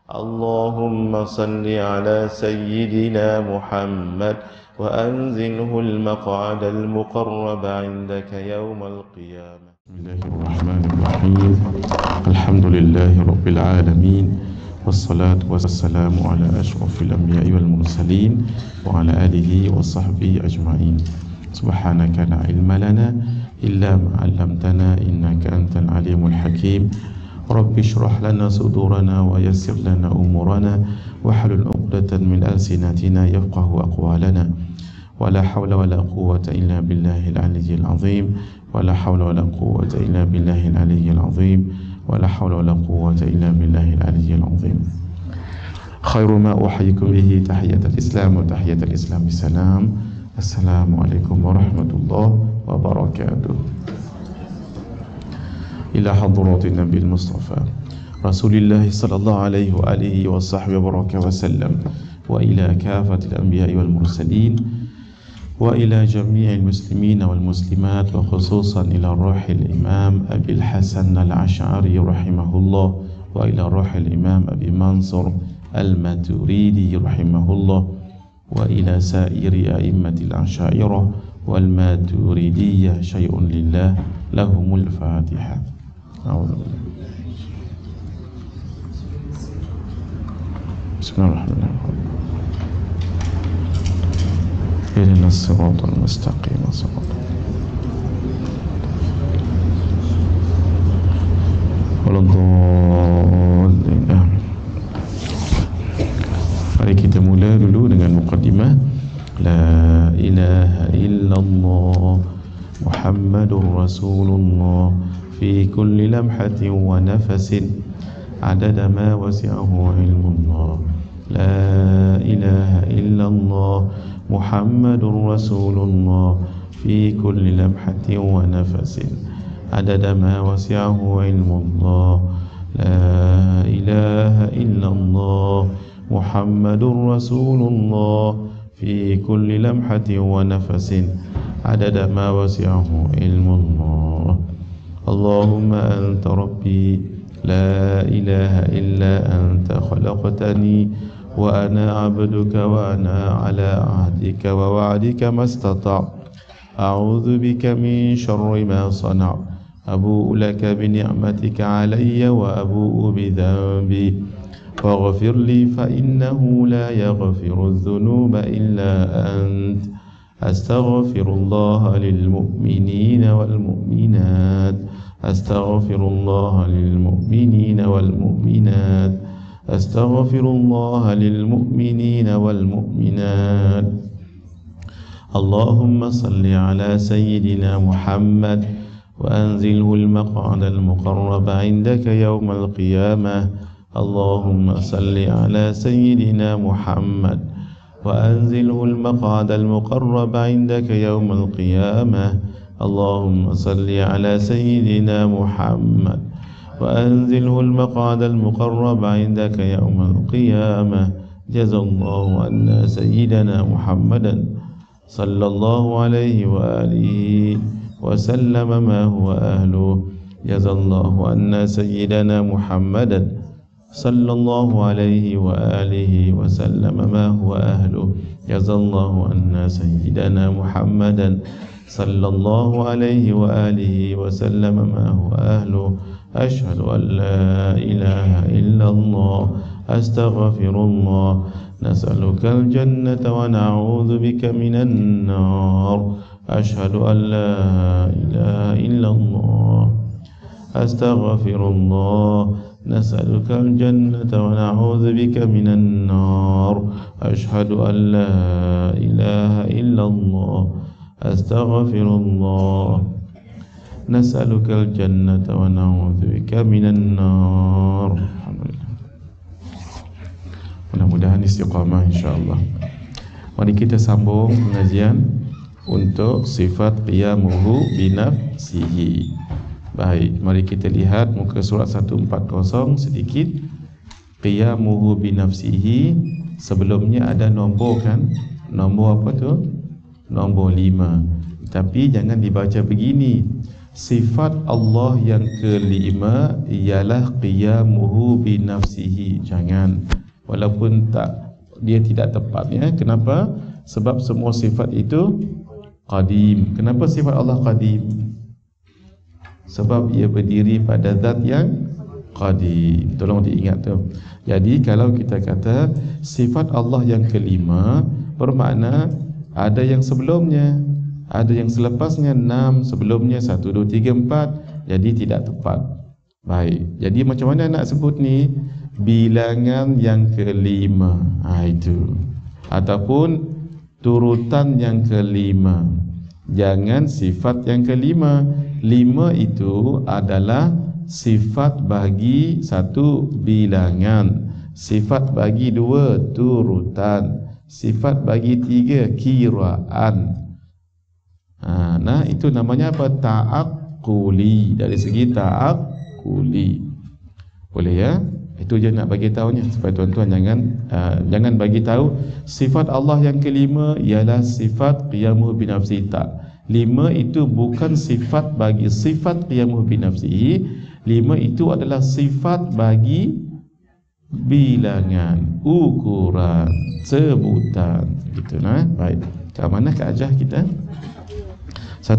اللهم صل على سيدنا محمد وأنزله المقعد المقرب عندك يوم القيامة. بسم الله الرحمن الرحيم. الحمد لله رب العالمين، والصلاة والسلام على أشرف الأنبياء والمرسلين وعلى آله وصحبه أجمعين. سبحانك لا علم لنا إلا ما علمتنا إنك أنت العليم الحكيم. رب اشرح لنا صدورنا ويسر لنا أمورنا واحلل عقدة من ألسنتنا يفقه أقوالنا. ولا حول ولا قوة إلا بالله العلي العظيم. ولا حول ولا قوة إلا بالله العلي العظيم. ولا حول ولا قوة إلا بالله العلي العظيم. خير ما أحييكم به تحية الإسلام، وتحية الإسلام السلام. السلام عليكم ورحمة الله وبركاته. إلى حضرة النبي المصطفى رسول الله صلى الله عليه وآله وصحبه وبارك وسلم، وإلى كافة الأنبياء والمرسلين، وإلى جميع المسلمين والمسلمات، وخصوصا إلى روح الإمام أبي الحسن الأشعري رحمه الله، وإلى روح الإمام أبي منصور الماتريدي رحمه الله، وإلى سائر أئمة الأشاعرة والماتريدية. شيء لله. لهم الفاتحة. أعوذ بالله. بسم الله الرحمن الرحيم. اهدنا الصراط المستقيم صراط ولا الضالين. آمين. Mari kita mula dulu dengan muqaddimah. La ilaha illallah Muhammadur Rasulullah fi kulli lamhatin wa nafasin adada ma wasi'ahu ilmullah. La ilaha illallah Muhammadur Rasulullah fi kulli lamhatin wa nafasin adada ma wasi'ahu ilmullah. La ilaha illallah Muhammadur Rasulullah fi kulli lamhatin wa nafasin adada ma wasi'ahu ilmullah. Allahumma anta rabbi la ilaha illa anta khalaqtani wa ana abduka wa ana ala ahdika wa wa'dika mastata'. A'udhu bika min syarri ma sana'. Abu'u laka bi ni'matika alayya wa abu'u bi dhanbi faghfir li fa innahu la yaghfiru dhunuba illa ant. Astaghfirullah lil mu'minina wal mu'minat. Astaghfirullah lil mu'minina wal mu'minat. Astaghfirullah lil mu'minina wal mu'minat. Allahumma salli ala sayyidina Muhammad wa anzilhu al-maq'ad al-muqarrab 'indaka yawm al-qiyamah. Allahumma salli ala sayyidina Muhammad wa anzilhu al-maq'ad al-muqarrab 'indaka yawm al-qiyamah. Allahumma salli ala sayyidina Muhammad wa anzilhu al-maq'ad al-muqarrab 'indaka yawm al-qiyamah. Jazallahu anna sayyidina Muhammadan sallallahu alaihi wa alihi wa sallam ma huwa ahluh. Jazallahu anna sayyidina Muhammadan sallallahu alaihi wa alihi wa sallam ma huwa ahluh. Jazallahu anna sayyidina Muhammadan sallallahu alaihi wa alihi wa sallam ma huwa ahluh. Ashhadu an la ilaha illallah. Astaghfirullah. Nas'aluka al-jannata wa na'udzu bika minan nar. Ashhadu an la ilaha illallah. Astaghfirullah. Nas'aluka al-jannata wa na'udzu bika minan nar. Ashhadu an la ilaha illallah. Astaghfirullah. Nas'aluka al-jannata wa na'udzu bika minan nar. Alhamdulillah. Mudah-mudahan istiqamah insyaAllah. Mari kita sambung pengajian untuk sifat qiyamuhu binafsihi. Baik, mari kita lihat muka surat 140 sedikit. Qiyamuhu binafsihi. Sebelumnya ada nombor kan? Nombor apa tu? Nombor 5. Tapi jangan dibaca begini. Sifat Allah yang kelima ialah qiyamuhu bi nafsihi. Jangan, walaupun dia tidak tepat ya. Kenapa? Sebab semua sifat itu qadim. Kenapa sifat Allah qadim? Sebab ia berdiri pada zat yang qadim. Tolong diingat tu. Jadi kalau kita kata sifat Allah yang kelima, bermakna ada yang sebelumnya, ada yang selepasnya, 6, sebelumnya 1, 2, 3, 4. Jadi tidak tepat. Baik, jadi macam mana nak sebut ni? Bilangan yang kelima, itu. Ataupun turutan yang kelima. Jangan sifat yang kelima. 5 itu adalah sifat bagi 1 bilangan, sifat bagi 2 turutan, sifat bagi 3 kiraan. Nah, itu namanya apa? Ta'aqquli. Dari segi ta'aqquli. Boleh ya? Itu je nak bagi tahunya supaya tuan-tuan jangan bagi tahu sifat Allah yang kelima ialah sifat qiyamuhu bi nafsihi. 5 itu bukan sifat bagi sifat qiyamuhu bi nafsihi. 5 itu adalah sifat bagi bilangan, ukuran, sebutan, gitu nah. Baik. Kat mana keajah kita? 14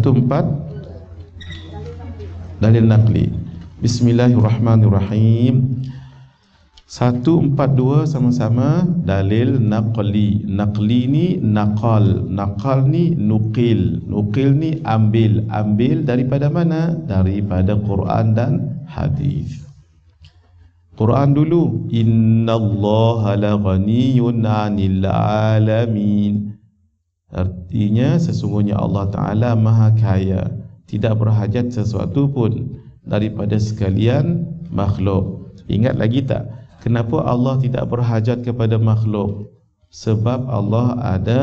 dalil naqli. Bismillahirrahmanirrahim. 142 sama-sama dalil naqli. Naqli ni naqal, naqal ni nukil, nukil ni ambil. Ambil daripada mana? Daripada Quran dan hadis. Quran dulu. Innallaha laghaniyun 'anil 'alamin. Artinya sesungguhnya Allah Ta'ala maha kaya, tidak berhajat sesuatu pun daripada sekalian makhluk. Ingat lagi tak? Kenapa Allah tidak berhajat kepada makhluk? Sebab Allah ada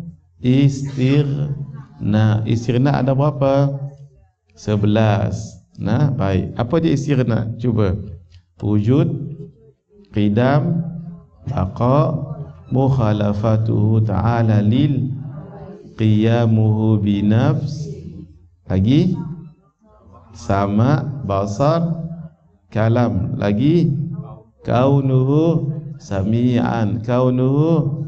istirna. Istirna ada berapa? 11. Nah, baik. Apa dia istirna? Cuba. Wujud, qidam, baqa, mukhalafatuhu ta'ala lil qiyamuhu bi nafs. Lagi sama, basar, kalam. Lagi kaunuhu sami'an, kaunuhu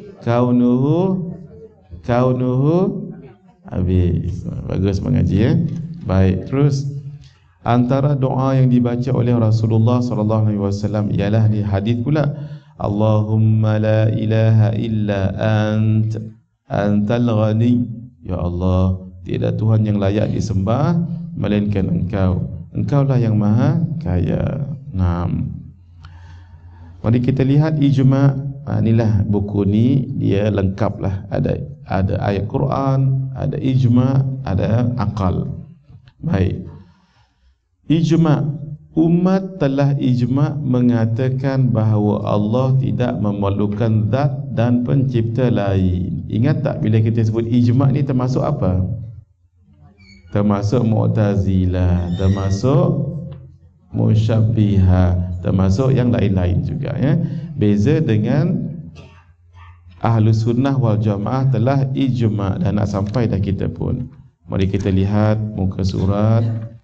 habis. Bagus mengaji ya. Baik, terus antara doa yang dibaca oleh Rasulullah sallallahu alaihi wasallam ialah di hadis pula, Allahumma la ilaha illa antal ghani. Ya Allah, tidak Tuhan yang layak disembah melainkan Engkau. Engkaulah yang maha kaya. Naam. Mari kita lihat ijma'. Inilah buku ni, dia lengkap lah. Ada ayat Quran, ada ijma', ada akal. Baik. Ijma'. Umat telah ijma' mengatakan bahawa Allah tidak memerlukan zat dan pencipta lain. Ingat tak bila kita sebut ijma' ni termasuk apa? Termasuk Mu'tazilah, termasuk Musyabbihah, termasuk yang lain-lain juga ya. Beza dengan Ahlus Sunnah wal Jamaah telah ijma' dan nak sampai dah kita pun. Mari kita lihat muka surat.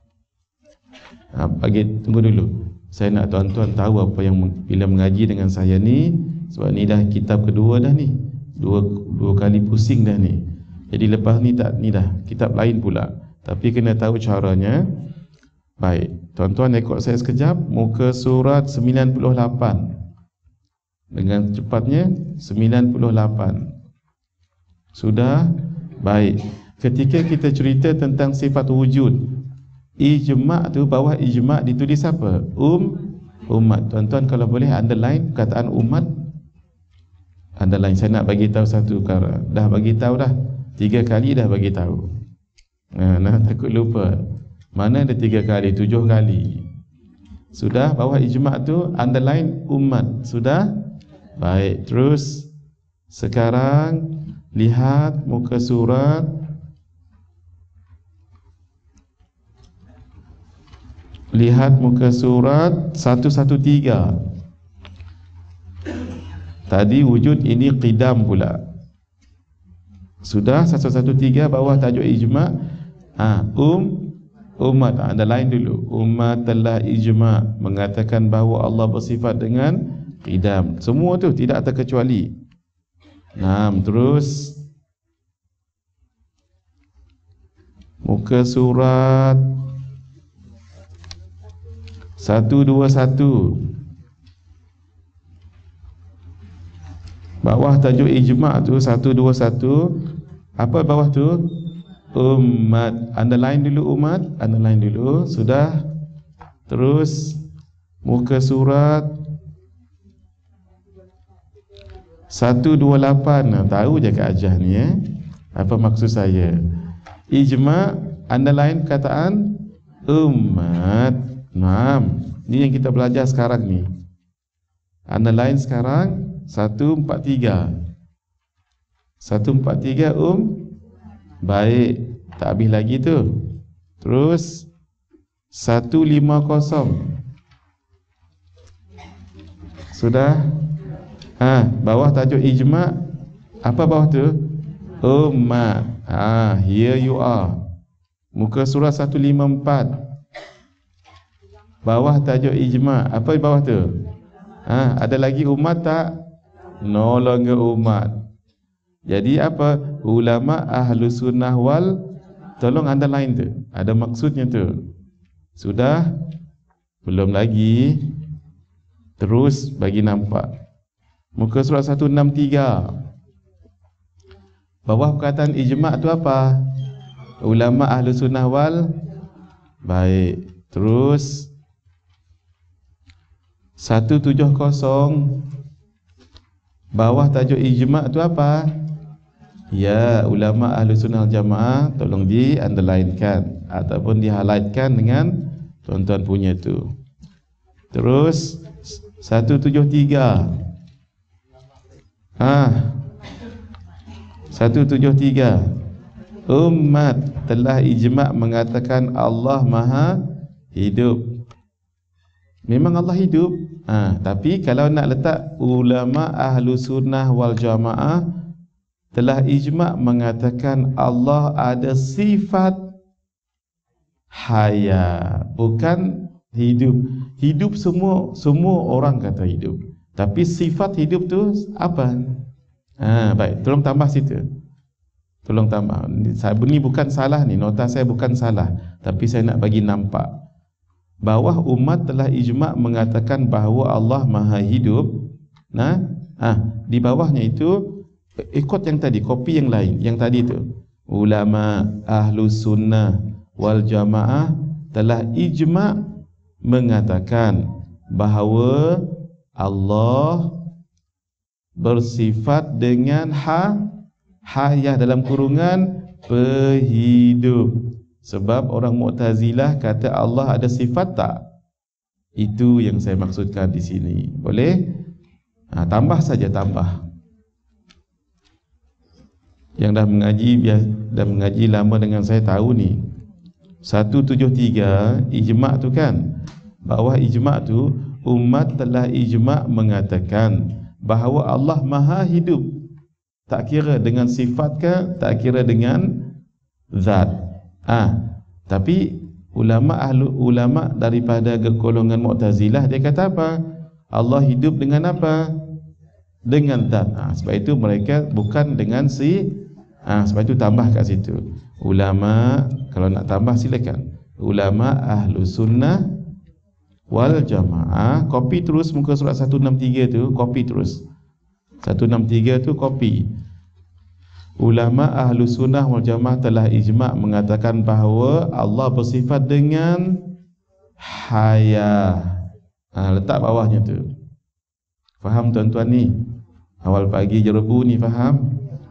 Tunggu dulu. Saya nak tuan-tuan tahu apa yang bila mengaji dengan saya ni, sebab ni dah kitab kedua dah ni. Dua kali pusing dah ni. Jadi lepas ni dah kitab lain pula. Tapi kena tahu caranya. Baik, tuan-tuan ikut saya sekejap. Muka surat 98. Dengan cepatnya 98. Sudah? Baik. Ketika kita cerita tentang sifat wujud, ijma' tu, bawah ijma' ditulis apa? Umat. Tuan-tuan kalau boleh underline perkataan umat. Underline. Saya nak bagi tahu satu perkara. Dah bagi tahu dah. 3 kali dah bagi tahu. Nah, takut lupa. Mana ada 3 kali, 7 kali. Sudah? Bawah ijma' tu underline umat. Sudah? Baik, terus sekarang lihat muka surat. Lihat muka surat 113. Tadi wujud, ini qidam pula. Sudah? 113 bawah tajuk ijma'. Umat, underline dulu. Umat telah ijma' mengatakan bahawa Allah bersifat dengan qidam. Semua tu tidak terkecuali. Terus muka surat 121. Bawah tajuk ijma' tu 121. Apa bawah tu? Umat. Underline dulu umat. Underline dulu. Sudah. Terus muka surat 128. Tahu je Kak Ajah ni apa maksud saya. Ijma', underline perkataan umat. Ni yang kita belajar sekarang ni. Underline sekarang 143. 143 baik. Tak habis lagi tu. Terus 150. Sudah? Bawah tajuk ijma'. Apa bawah tu? Umat. Here you are. Muka surah 154. Bawah tajuk ijma'. Apa bawah tu? Ada lagi umat tak? No longer umat. Jadi apa? Ulama ahlu sunnah wal, tolong underline tu. Ada maksudnya tu. Sudah? Belum lagi. Terus bagi nampak. Muka surat 163. Bawah perkataan ijma' tu apa? Ulama ahlu sunnah wal. Baik. Terus 170. Bawah tajuk ijma' tu apa? Ya, ulama ahlu sunnah jamaah. Tolong di underlinekan ataupun di highlightkan dengan tuan-tuan punya tu. Terus 173. 173. Umat telah ijma' mengatakan Allah Maha hidup. Memang Allah hidup. Tapi kalau nak letak ulama ahlu sunnah wal jamaah telah ijma' mengatakan Allah ada sifat haya, bukan hidup. Hidup semua orang kata hidup. Tapi sifat hidup tu apa? Baik, tolong tambah situ. Tolong tambah. Ini bukan salah ni, nota saya bukan salah, tapi saya nak bagi nampak. Bawah umat telah ijma' mengatakan bahawa Allah Maha hidup. Di bawahnya itu ikut yang tadi, kopi yang lain, yang tadi tu. Ulama ahlu sunnah wal jamaah telah ijma' mengatakan bahawa Allah bersifat dengan hayah dalam kurungan pehidup. Sebab orang Mu'tazilah kata Allah ada sifat tak? Itu yang saya maksudkan di sini. Boleh? Tambah saja, tambah. Yang dah mengaji lama dengan saya tahu ni. 173 ijma' tu kan. Bawah ijma' tu, umat telah ijma' mengatakan bahawa Allah Maha hidup. Tak kira dengan sifat ke, tak kira dengan zat. Tapi ulama daripada golongan Mu'tazilah dia kata apa? Allah hidup dengan apa? Dengan zat. Sebab itu mereka bukan dengan sebab itu tambah kat situ. Ulama, kalau nak tambah silakan. Ulama ahlu sunnah wal jamaah. Copy terus muka surat 163 tu, copy terus. 163 tu copy. Ulama ahlu sunnah wal jamaah telah ijma' mengatakan bahawa Allah bersifat dengan haya. Letak bawahnya tu. Faham tuan-tuan ni? Awal pagi jerebu ni faham?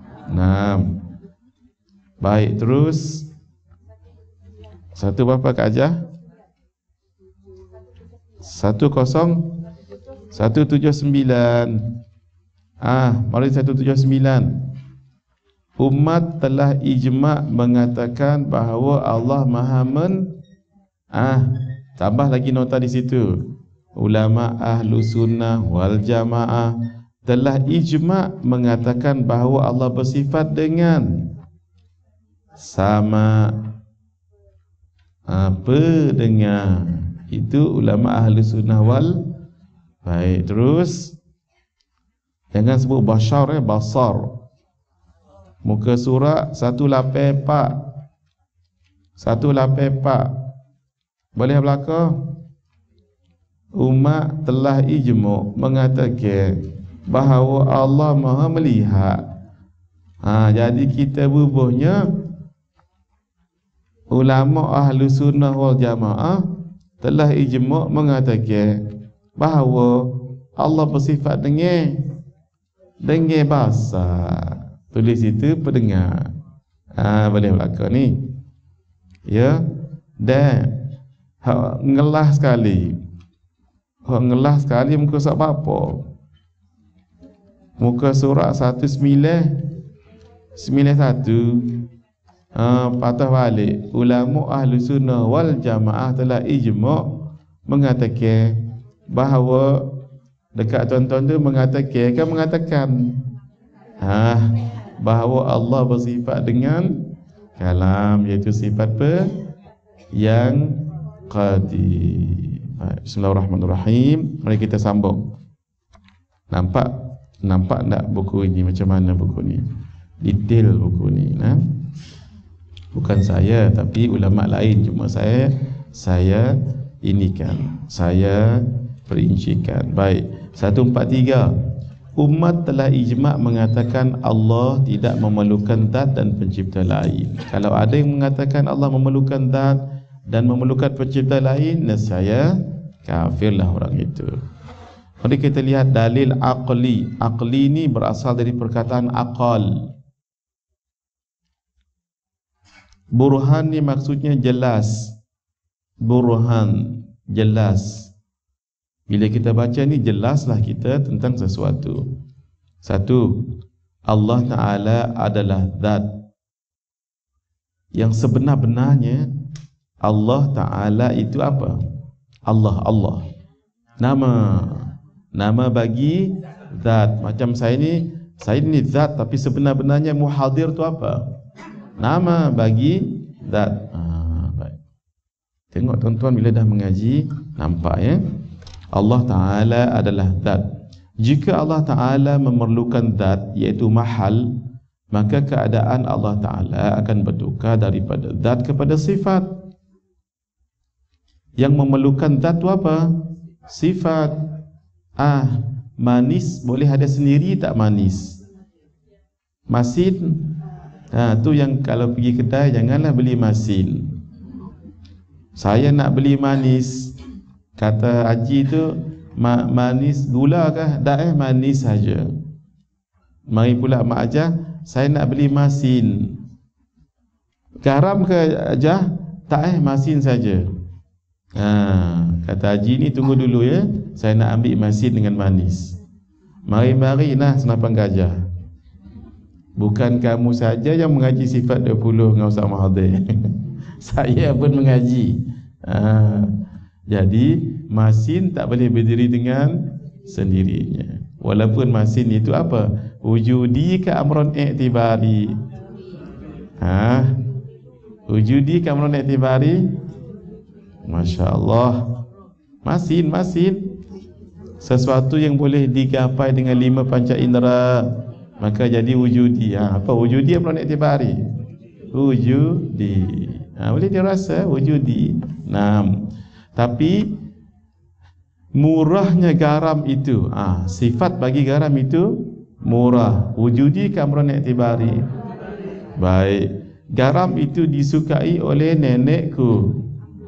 Baik, terus satu berapa Kak Ajah? 179. Mari 179. Umat telah ijma' mengatakan bahawa Allah Maha tambah lagi nota di situ. Ulama ahlu sunnah wal jamaah telah ijma' mengatakan bahawa Allah bersifat dengan sama. Pendengar. Itu ulama ahli sunnah wal. Baik, terus jangan sebut bashar, basar. Muka surat 184. 184. Boleh belakang? Umat telah ijma' mengatakan bahawa Allah Maha melihat. Jadi kita bubuhnya ulama ahli sunnah wal jamaah telah ijma' mengatakan bahawa Allah bersifat dengan bahasa. Tulis itu pendengar. Boleh belakang ni. Ya. Dan ngelah sekali. Ngelah sekali muka surat apa? Muka surat 1991. Patah balik. Ulama ahli sunnah wal jamaah telah ijma' mengatakan bahawa dekat tuan-tuan tu mengatakan bahawa Allah bersifat dengan kalam, iaitu sifat yang qadim. Bismillahirrahmanirrahim. Mari kita sambung. Nampak tak buku ini macam mana buku ni? Detail buku ni, bukan saya tapi ulama lain, cuma saya inikan, saya perincikan. Baik, 143. Umat telah ijma' mengatakan Allah tidak memerlukan zat dan pencipta lain. Kalau ada yang mengatakan Allah memerlukan zat dan memerlukan pencipta lain, nescaya kafirlah orang itu. Mari kita lihat dalil aqli. Aqli ini berasal dari perkataan aqal. Burhan ni maksudnya jelas. Burhan, jelas. Bila kita baca ni, jelaslah kita tentang sesuatu. Satu, Allah Ta'ala adalah zat yang sebenar-benarnya. Allah Ta'ala itu apa? Allah. Nama bagi zat. Macam saya ni zat, tapi sebenar-benarnya muhadir tu apa? Nama bagi zat. Baik. Tengok tuan-tuan, bila dah mengaji, nampak ya, Allah Ta'ala adalah zat. Jika Allah Ta'ala memerlukan zat, iaitu mahal, maka keadaan Allah Ta'ala akan bertukar daripada zat kepada sifat. Yang memerlukan zat itu apa? Sifat. Manis boleh ada sendiri tak manis? Masin, tu yang kalau pergi kedai janganlah beli masin. Saya nak beli manis, kata haji tu, manis gula kah? Tak, manis saja. Mari pula mak ajah, saya nak beli masin. Garam ke ajah? Tak, masin saja. Kata haji ni, tunggu dulu ya, saya nak ambil masin dengan manis. Mari nah senapan gajah. Bukan kamu saja yang mengaji sifat 20 dengan Ustaz Mahathir. Saya pun mengaji. Jadi masin tak boleh berdiri dengan sendirinya. Walaupun masin itu apa? Wujudi ke amrun i'tibari? Wujudi ke amrun i'tibari? Masya Allah. Masin sesuatu yang boleh digapai dengan 5 panca indera, maka jadi wujudi. Apa wujudi amrun i'tibari? Wujudi. Boleh dirasa wujudi. Tapi murahnya garam itu, sifat bagi garam itu murah. Wujudi ke amrun i'tibari? Baik. Garam itu disukai oleh nenekku.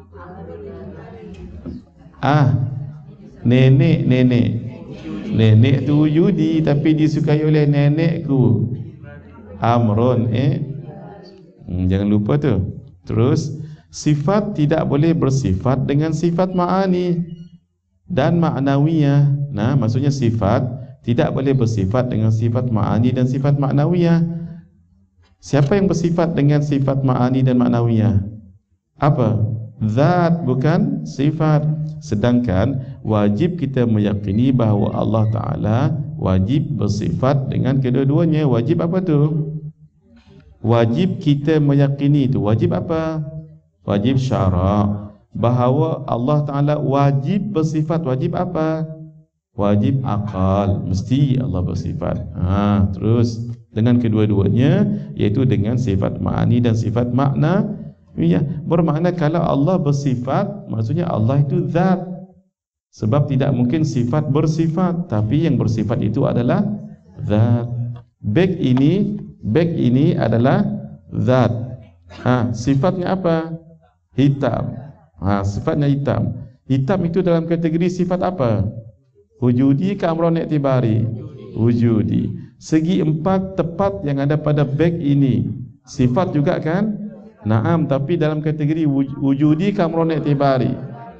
Nenek tu wujudi, tapi disukai oleh nenekku. Amrun jangan lupa tu. Terus, sifat tidak boleh bersifat dengan sifat ma'ani dan ma'nawiyah. Maksudnya sifat tidak boleh bersifat dengan sifat ma'ani dan sifat ma'nawiyah. Siapa yang bersifat dengan sifat ma'ani dan ma'nawiyah? Apa? Zat, bukan sifat. Sedangkan wajib kita meyakini bahawa Allah Ta'ala wajib bersifat dengan kedua-duanya. Wajib apa tu? Wajib kita meyakini itu. Wajib apa? wajib syara'. Bahawa Allah Ta'ala wajib bersifat, wajib apa? Wajib akal, mesti Allah bersifat. Terus dengan kedua-duanya, iaitu dengan sifat ma'ani dan sifat makna. Ya, bermakna kalau Allah bersifat, maksudnya Allah itu zat. Sebab tidak mungkin sifat bersifat, tapi yang bersifat itu adalah zat. Beg ini adalah zat. Sifatnya apa? Hitam. Sifatnya hitam. Hitam itu dalam kategori sifat apa? Wujudi ke amron i'tibari? Wujudi. Segi empat tepat yang ada pada beg ini sifat juga kan? Naam, tapi dalam kategori wujudi ke amron i'tibari?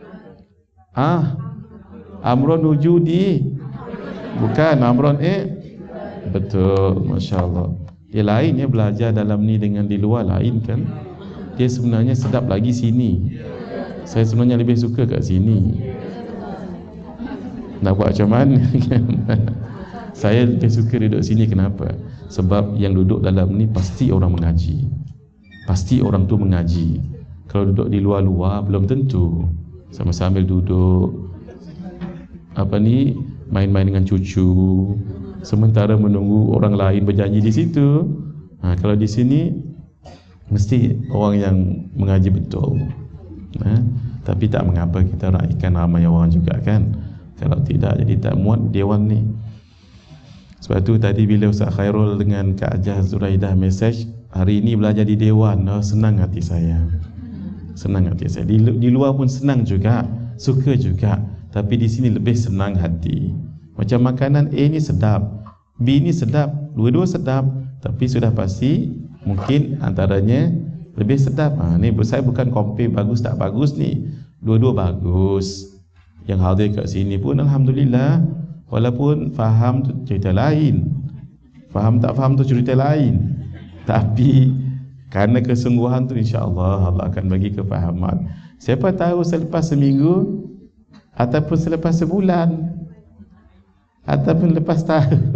Amron wujudi, bukan amron betul, Masya Allah. Dia lain ya, belajar dalam ni dengan di luar lain kan. Dia sebenarnya sedap lagi sini. Saya sebenarnya lebih suka kat sini. Nak buat macam mana kan? Saya lebih suka duduk sini. Kenapa? Sebab yang duduk dalam ni pasti orang mengaji. Pasti orang tu mengaji. Kalau duduk di luar-luar belum tentu. Sambil duduk main-main dengan cucu, sementara menunggu orang lain berjanji di situ. Kalau di sini mesti orang yang mengaji betul. Tapi tak mengapa, kita raikan ramai orang juga kan. Kalau tidak jadi tak muat dewan ni. Sebab tu tadi bila Ustaz Khairul dengan Kak Ajah Zuraidah message, hari ini belajar di dewan, senang hati saya. Senang hati saya. Di luar pun senang juga, suka juga. Tapi di sini lebih senang hati. Macam makanan A ni sedap, B ni sedap, dua-dua sedap, tapi sudah pasti mungkin antaranya lebih sedap. Ni saya bukan compare bagus tak bagus ni. Dua-dua bagus. Yang hadir kat sini pun alhamdulillah, walaupun faham tu cerita lain, faham tak faham tu cerita lain, tapi kerana kesungguhan tu insya-Allah Allah akan bagi kefahaman. Siapa tahu selepas seminggu ataupun selepas sebulan ataupun lepas tahun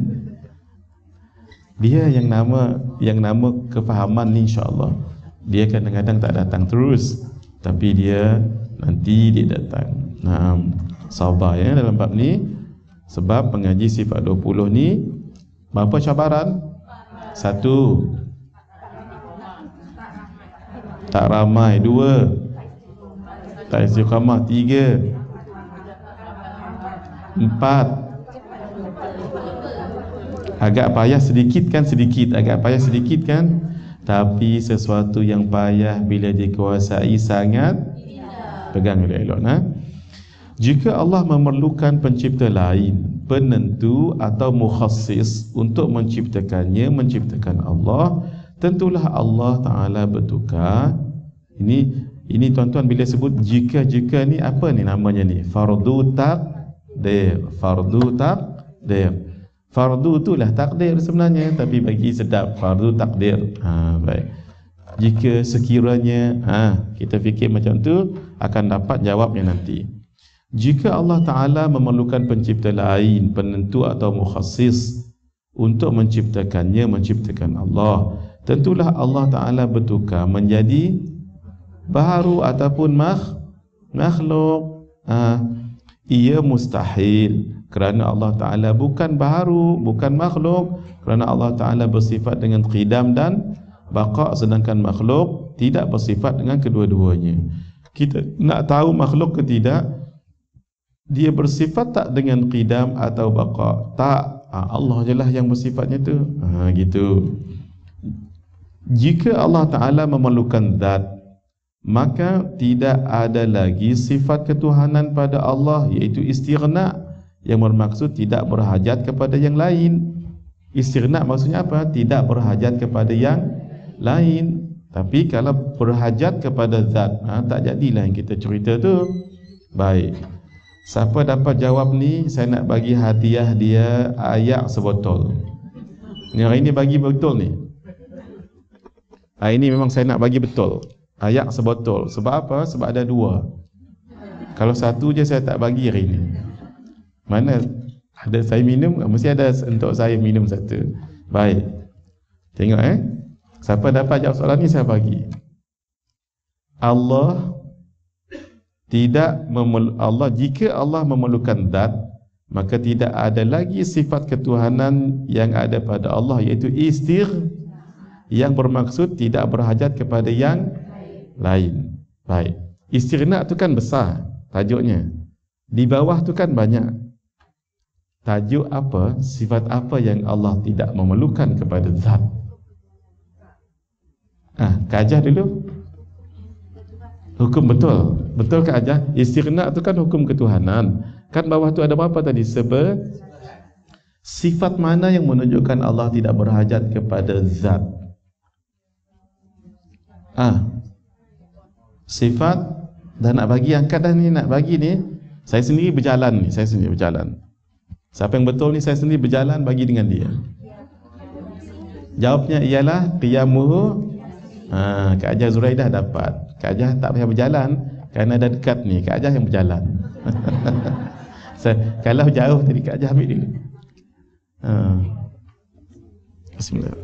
dia yang nama kefahaman ni insya-Allah. Dia kadang-kadang tak datang terus, tapi dia nanti dia datang. Sabar ya dalam bab ni. Sebab pengaji sifat 20 ni berapa cabaran? 1, tak ramai. 2, tak istiqamah. 3, 4, agak payah sedikit kan? Agak payah sedikit kan? Tapi sesuatu yang payah bila dikuasai sangat, pegang elok-elok. Jika Allah memerlukan pencipta lain, penentu atau mukhassis untuk menciptakannya, menciptakan Allah, tentulah Allah Ta'ala bertukar. Ini tuan-tuan bila sebut jika ni apa ni namanya ni? Fardu takdir. Fardu takdir. Fardu itulah takdir sebenarnya, tapi bagi sedap fardu takdir. Baik. Jika sekiranya kita fikir macam tu, akan dapat jawabnya nanti. Jika Allah Ta'ala memerlukan pencipta lain, penentu atau mukhassis untuk menciptakannya, menciptakan Allah, tentulah Allah Ta'ala bertukar menjadi baharu ataupun makhluk. Ia mustahil, kerana Allah Ta'ala bukan baharu, bukan makhluk, kerana Allah Ta'ala bersifat dengan qidam dan baqa', sedangkan makhluk tidak bersifat dengan kedua-duanya. Kita nak tahu makhluk ke tidak, dia bersifat tak dengan qidam atau baqa'? Tak. Allah je lah yang bersifatnya tu. Gitu. Jika Allah Ta'ala memerlukan zat, maka tidak ada lagi sifat ketuhanan pada Allah, iaitu istighna, yang bermaksud tidak berhajat kepada yang lain. Istighna maksudnya apa? Tidak berhajat kepada yang lain. Tapi kalau berhajat kepada zat, tak jadilah yang kita cerita tu. Baik. Siapa dapat jawab ni, saya nak bagi hadiah dia ayak sebotol. Yang hari ni bagi betul ni. Hari ni memang saya nak bagi betul. Ayak sebotol. Sebab apa? Sebab ada 2. Kalau 1 je saya tak bagi hari ni. Mana ada saya minum, mesti ada untuk saya minum 1. Baik. Tengok Siapa dapat jawab soalan ni saya bagi. Allah jika Allah memerlukan zat, maka tidak ada lagi sifat ketuhanan yang ada pada Allah, iaitu yang bermaksud tidak berhajat kepada yang lain. Baik. Istighna tu kan besar tajuknya. Di bawah tu kan banyak. Tajuk apa? Sifat apa yang Allah tidak memerlukan kepada zat? Kajah dulu. Hukum betul. Betul ke Ajah? Istighna tu kan hukum ketuhanan. Kan bawah tu ada berapa tadi? Sifat mana yang menunjukkan Allah tidak berhajat kepada zat? Sifat dah nak bagi angkat dah ni, nak bagi ni. Saya sendiri berjalan. Siapa yang betul ni, saya sendiri berjalan bagi dengan dia. Jawabnya ialah qiyamuhu. Kak Ajah Zuraidah dapat. Kak Ajah tak payah berjalan kerana dah dekat ni. Kak Ajah yang berjalan. Kalau jauh tadi Kak Ajah ambil dulu. Bismillah.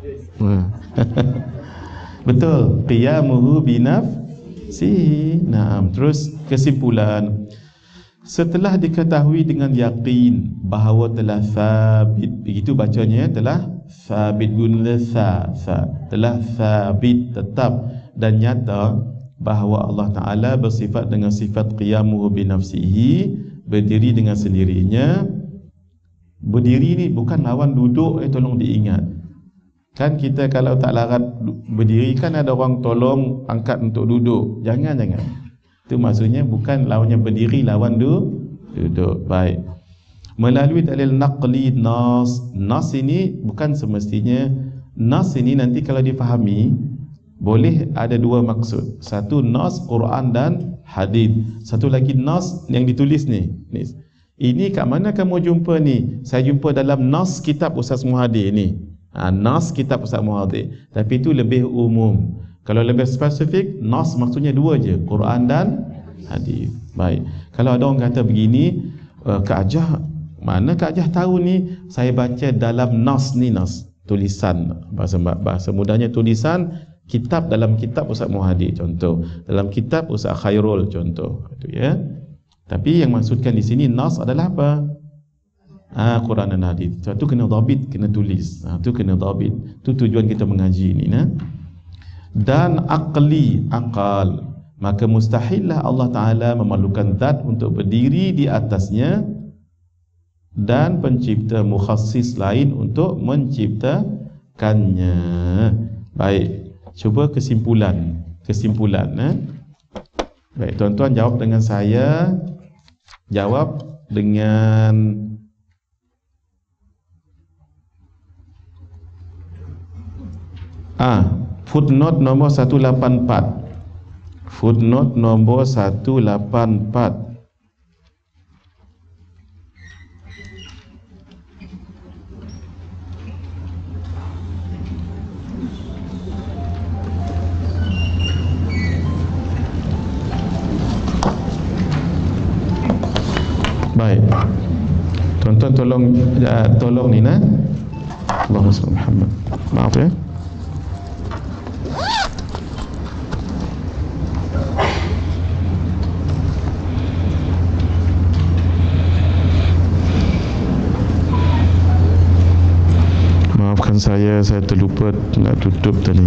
Betul. Qiyamuhu binafsihi. Terus kesimpulan. Setelah diketahui dengan yakin bahawa telah sabit, begitu bacanya, telah sabit guna telah sabit, tetap dan nyata bahawa Allah Ta'ala bersifat dengan sifat qiyamuhu binafsihi, berdiri dengan sendirinya. Berdiri ni bukan lawan duduk, tolong diingat. Kan kita kalau tak larat berdiri kan ada orang tolong angkat untuk duduk. Jangan. Itu maksudnya bukan lawannya berdiri, lawan duduk. Baik. Melalui dalil naqli nas ini bukan semestinya. Nas ini nanti kalau difahami boleh ada dua maksud. Satu nas Quran dan hadis. Satu lagi nas yang ditulis ni. Ini kat mana kamu jumpa ni? Saya jumpa dalam nas kitab Ustaz Muhadir ni. Nas kitab Ustaz Muhadir. Tapi itu lebih umum. Kalau lebih spesifik, nas maksudnya dua je, Quran dan hadis. Baik. Kalau ada orang kata begini, Kak Ajah, mana Kak Ajah tahu ni? Saya baca dalam nas ni, nas tulisan, bahasa mudahnya tulisan kitab, dalam kitab Ustaz Muhadir contoh, dalam kitab Ustaz Khairul contoh, itu ya. Tapi yang maksudkan di sini nas adalah apa? Quran dan hadis. Itu kena dhabit, kena tulis. Itu kena dhabit. Itu tujuan kita mengaji ni, Dan akal, maka mustahillah Allah Ta'ala memerlukan zat untuk berdiri di atasnya dan pencipta mukhassis lain untuk menciptakannya. Baik, cuba kesimpulan. Baik, tuan-tuan jawab dengan saya. Jawab dengan footnote nombor 184. Footnote nombor 184. Baik. Tuan-tuan tolong ni Allahumma salli Muhammad. Maaf ya. Saya terlupa nak tutup tadi.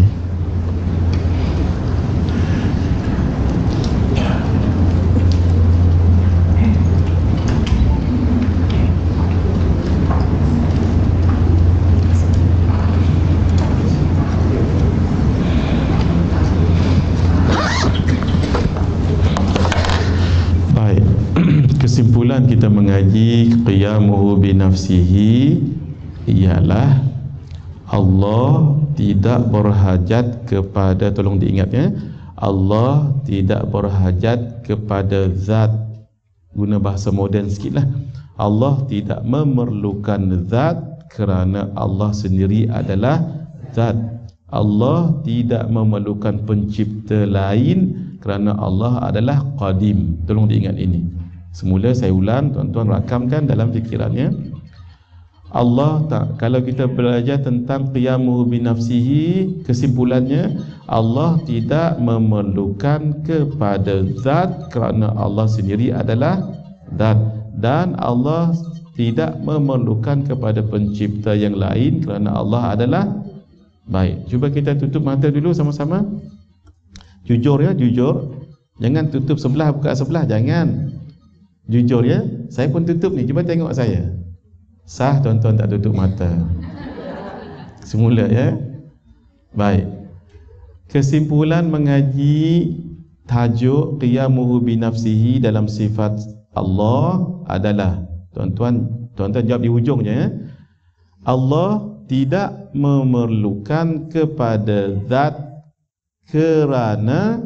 Baik. Kesimpulan kita mengaji qiyamuhu binafsihi ialah Allah tidak berhajat kepada, tolong diingat ya, Allah tidak berhajat kepada zat. Guna bahasa moden sikitlah. Allah tidak memerlukan zat kerana Allah sendiri adalah zat. Allah tidak memerlukan pencipta lain kerana Allah adalah qadim. Tolong diingat ini. Semula saya ulang, tuan-tuan rakamkan dalam fikirannya. Allah tak, kalau kita belajar tentang qiyamuhu binafsihi, kesimpulannya Allah tidak memerlukan kepada zat kerana Allah sendiri adalah zat, dan Allah tidak memerlukan kepada pencipta yang lain kerana Allah adalah baik. Cuba kita tutup mata dulu sama-sama. Jujur ya, jujur. Jangan tutup sebelah buka sebelah, jangan. Jujur ya. Saya pun tutup ni, cuba tengok saya. Sah tuan-tuan tak tutup mata? Semula ya. Baik. Kesimpulan mengaji tajuk qiyamuhu binafsihi dalam sifat Allah adalah, tuan-tuan jawab di hujungnya ya. Allah tidak memerlukan kepada zat kerana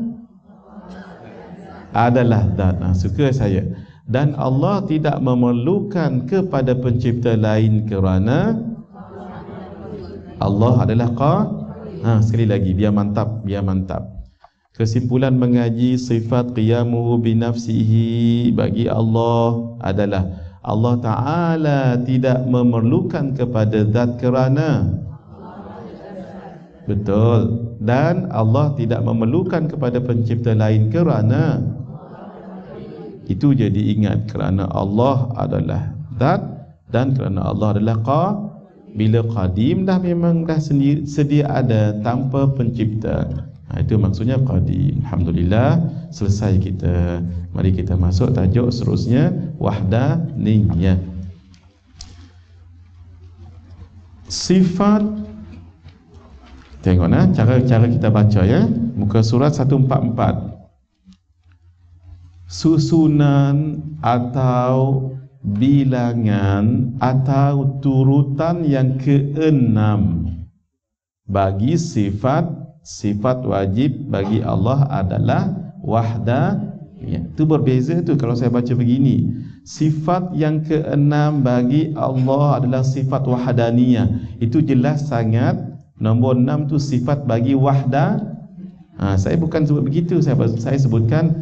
adalah zat. Suka saya. Dan Allah tidak memerlukan kepada pencipta lain kerana Allah adalah sekali lagi, biar mantap. Kesimpulan mengaji sifat qiyamuhu binafsihi bagi Allah adalah Allah Ta'ala tidak memerlukan kepada zat kerana, betul, dan Allah tidak memerlukan kepada pencipta lain kerana. Itu jadi ingat, kerana Allah adalah zat dan kerana Allah adalah bila qadim dah memang dah sendiri, sedia ada tanpa pencipta. Itu maksudnya qadim. Alhamdulillah, selesai kita. Mari kita masuk tajuk seterusnya, wahdaniyah. Sifat, tengok cara kita baca ya. Muka surat 144. Susunan atau bilangan atau turutan yang keenam bagi sifat wajib bagi Allah adalah wahdaniyah. Itu berbeza tu kalau saya baca begini. Sifat yang keenam bagi Allah adalah sifat wahdaniyah. Itu jelas sangat. Nombor 6 tu sifat bagi saya bukan sebut begitu, saya sebutkan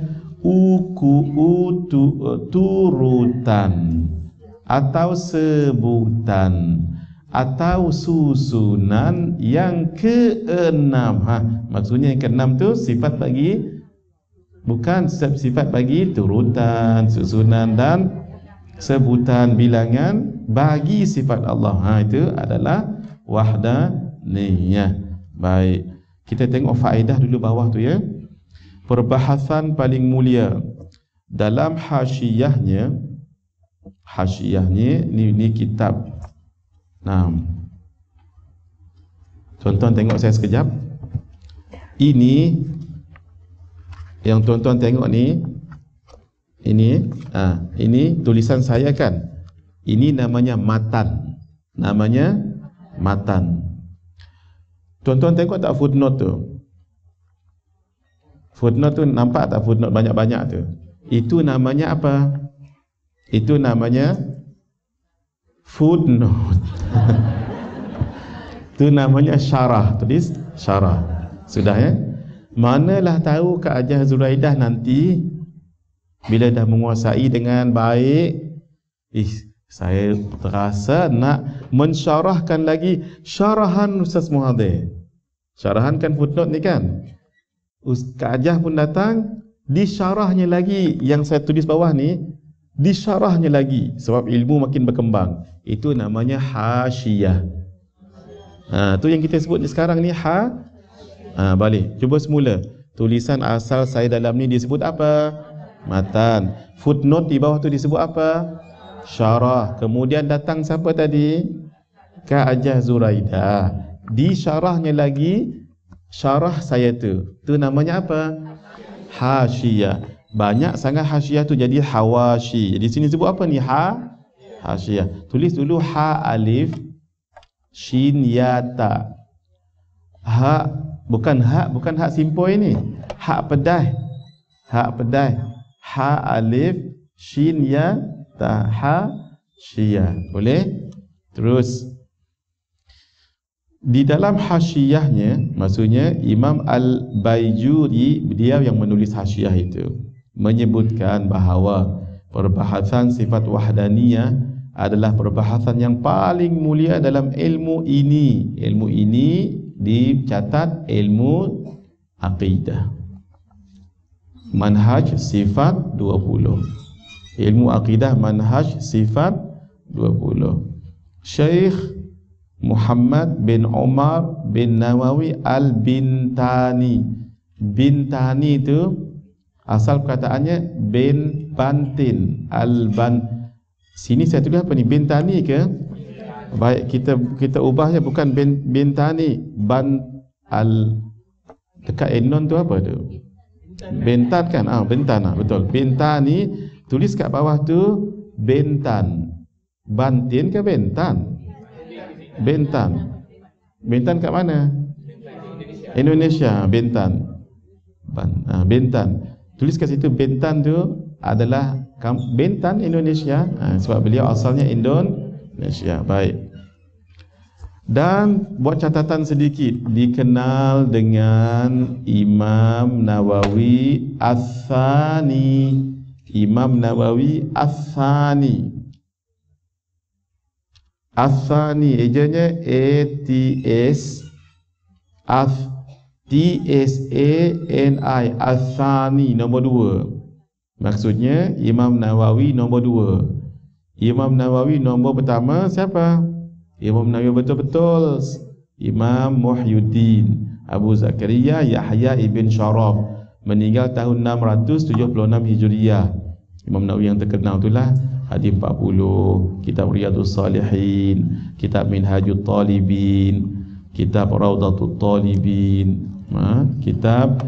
turutan atau sebutan atau susunan yang keenam. Maksudnya yang keenam tu sifat bagi, bukan sifat bagi turutan, susunan dan sebutan bilangan bagi sifat Allah. Itu adalah wahdaniyah. Baik, kita tengok faedah dulu bawah tu ya. Perbahasan paling mulia dalam hasyiahnya ni kitab. Tuan-tuan tengok saya sekejap. Ini yang tuan-tuan tengok ni, ini tulisan saya kan. Ini namanya matan. Tuan-tuan tengok tak footnote tu? Footnote tu nampak tak, footnote banyak-banyak tu? Itu namanya apa? Itu namanya footnote. Itu namanya syarah. Tulis syarah. Sudah ya? Manalah tahu Kak Hajah Zuraidah nanti bila dah menguasai dengan baik, saya terasa nak mensyarahkan lagi syarahan Ustaz Muhadir. Syarahan kan footnote ni kan? Kak Hajah pun datang, disyarahnya lagi yang saya tulis bawah ni, disyarahnya lagi sebab ilmu makin berkembang. Itu namanya hasyiah. Tu yang kita sebut sekarang ni balik. Cuba semula. Tulisan asal saya dalam ni disebut apa? Matan. Footnote di bawah tu disebut apa? Syarah. Kemudian datang siapa tadi? Kak Hajah Zuraidah. Disyarahnya lagi syarah saya tu. Tu namanya apa? Hasyiah. Banyak sangat hasyiah tu jadi hawashi. Jadi sini sebut apa ni? Hasyiah. Tulis dulu alif shin ya ta. Bukan hak simpoi ni. Hak pedai. Alif shin ya ta, hasyiah. Boleh? Terus di dalam hasyiahnya, maksudnya Imam Al-Baijuri, dia yang menulis hasyiah itu, menyebutkan bahawa perbahasan sifat wahdaniyah adalah perbahasan yang paling mulia dalam ilmu ini. Ilmu ini dicatat ilmu aqidah. Manhaj sifat 20. Ilmu aqidah manhaj sifat 20. Syekh Muhammad bin Umar bin Nawawi Al-Bintani. Bintani itu asal perkataannya bin Bantin. Sini saya tulis apa ni? Bintani ke? Baik, kita ubahnya bukan Bintani. Dekat Enon tu apa tu? Bentan kan? Bentan, betul. Bintani, tulis kat bawah tu Bentan. Bantin ke Bentan? Bentan. Bentan kat mana? Indonesia. Bentan. Bentan. Tulis kat situ Bentan tu adalah Bentan Indonesia, sebab beliau asalnya Indonesia. Baik. Dan buat catatan sedikit, dikenal dengan Imam Nawawi Ats-Tsani. Imam Nawawi Ats-Tsani. Ats-Tsani ejanya T-S-A-N-I. Ats-Tsani, nombor 2. Maksudnya Imam Nawawi nombor 2. Imam Nawawi nombor pertama siapa? Imam Nawawi betul-betul Imam Muhyiddin Abu Zakaria Yahya ibn Sharaf, meninggal tahun 676 Hijriah. Imam Nawawi yang terkenal itulah Hadis 40, Kitab Riyadhus Salihin, Kitab Minhajut Talibin, Kitab Rawdatul Talibin, Kitab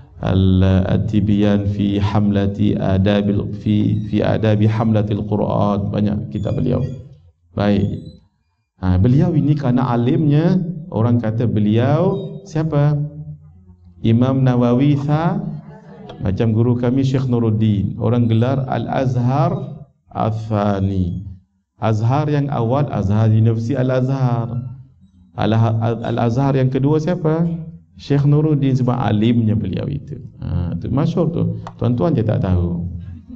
Al-Tibyan fi Hamlati Adabil fi Adabi Hamlatil Quran. Banyak kitab beliau. Baik. Beliau ini kerana alimnya, orang kata beliau siapa? Imam Nawawi macam guru kami Syekh Nuruddin, orang gelar Al-Azhar Ats-Tsani. Azhar yang awal Azhar University Al-Azhar. Al-Azhar yang kedua siapa? Syekh Nuruddin, sebab alimnya beliau itu. Itu masyhur tu. Tuan-tuan je tak tahu.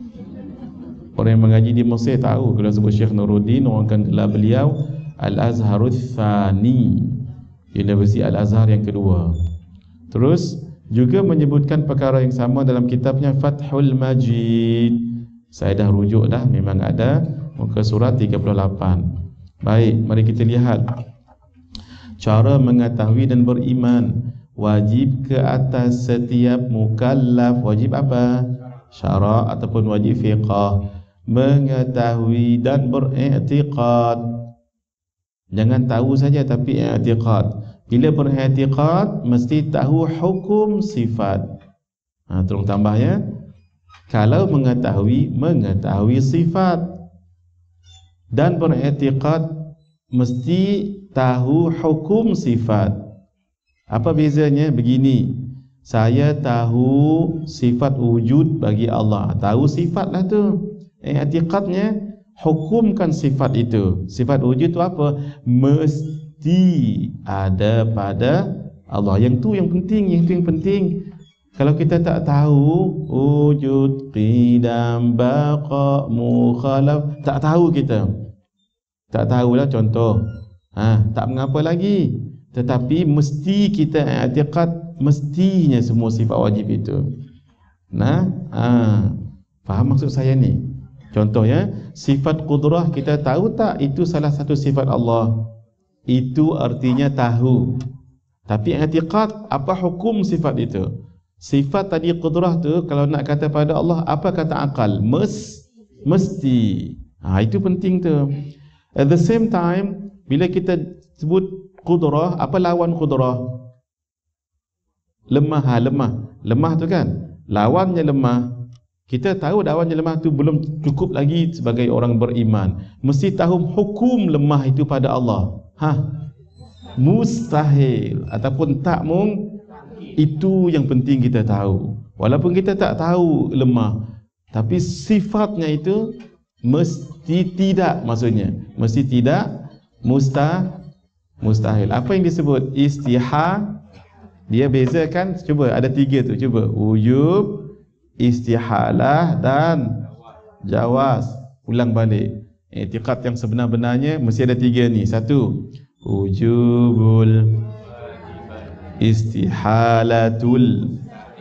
Orang yang mengaji di Mesir tahu kalau sebut Syekh Nuruddin, orang akan gelar beliau Al-Azharul Tsani, Universiti Al-Azhar yang kedua. Terus juga menyebutkan perkara yang sama dalam kitabnya Fathul Majid. Saya dah rujuk dah, memang ada muka surat 38. Baik, mari kita lihat cara mengetahui dan beriman. Wajib ke atas setiap mukallaf. Wajib apa? Syara' ataupun wajib fiqah. Mengetahui dan beriktikad. Jangan tahu saja tapi i'tikad. Bila beriktikad mesti tahu hukum sifat. Tolong tambah ya. Kalau mengetahui sifat dan beriktikad mesti tahu hukum sifat. Apa bezanya? Begini, saya tahu sifat wujud bagi Allah, tahu sifatlah tu. I'tiqadnya hukumkan sifat itu. Sifat wujud tu apa? Mesti ada pada Allah. Yang tu yang penting. Kalau kita tak tahu wujud, qidam, baqa, mukhalaf, tak tahu kita. Tak tahulah contoh. Tak mengapa lagi. Tetapi mesti kita i'tiqad, mestinya semua sifat wajib itu. Faham maksud saya ni? Contohnya, sifat qudrah kita tahu tak itu salah satu sifat Allah. Itu artinya tahu. Tapi i'tiqad, apa hukum sifat itu? Sifat tadi qudrah tu kalau nak kata pada Allah, apa kata akal? Mesti. Itu penting tu. At the same time, bila kita sebut qudrah, apa lawan qudrah? Lemah. Lemah tu kan? Lawannya lemah. Kita tahu lawannya lemah tu belum cukup lagi sebagai orang beriman. Mesti tahu hukum lemah itu pada Allah. Mustahil ataupun tak itu yang penting kita tahu. Walaupun kita tak tahu lemah, tapi sifatnya itu mesti tidak, maksudnya mesti tidak, mustahil. Apa yang disebut istihal? Dia bezakan, cuba ada 3 tu, cuba wujub, istihalah dan jawaz. Ulang balik. I'tiqad yang sebenar-benarnya mesti ada 3 ni. 1, wujubul, istihalatul,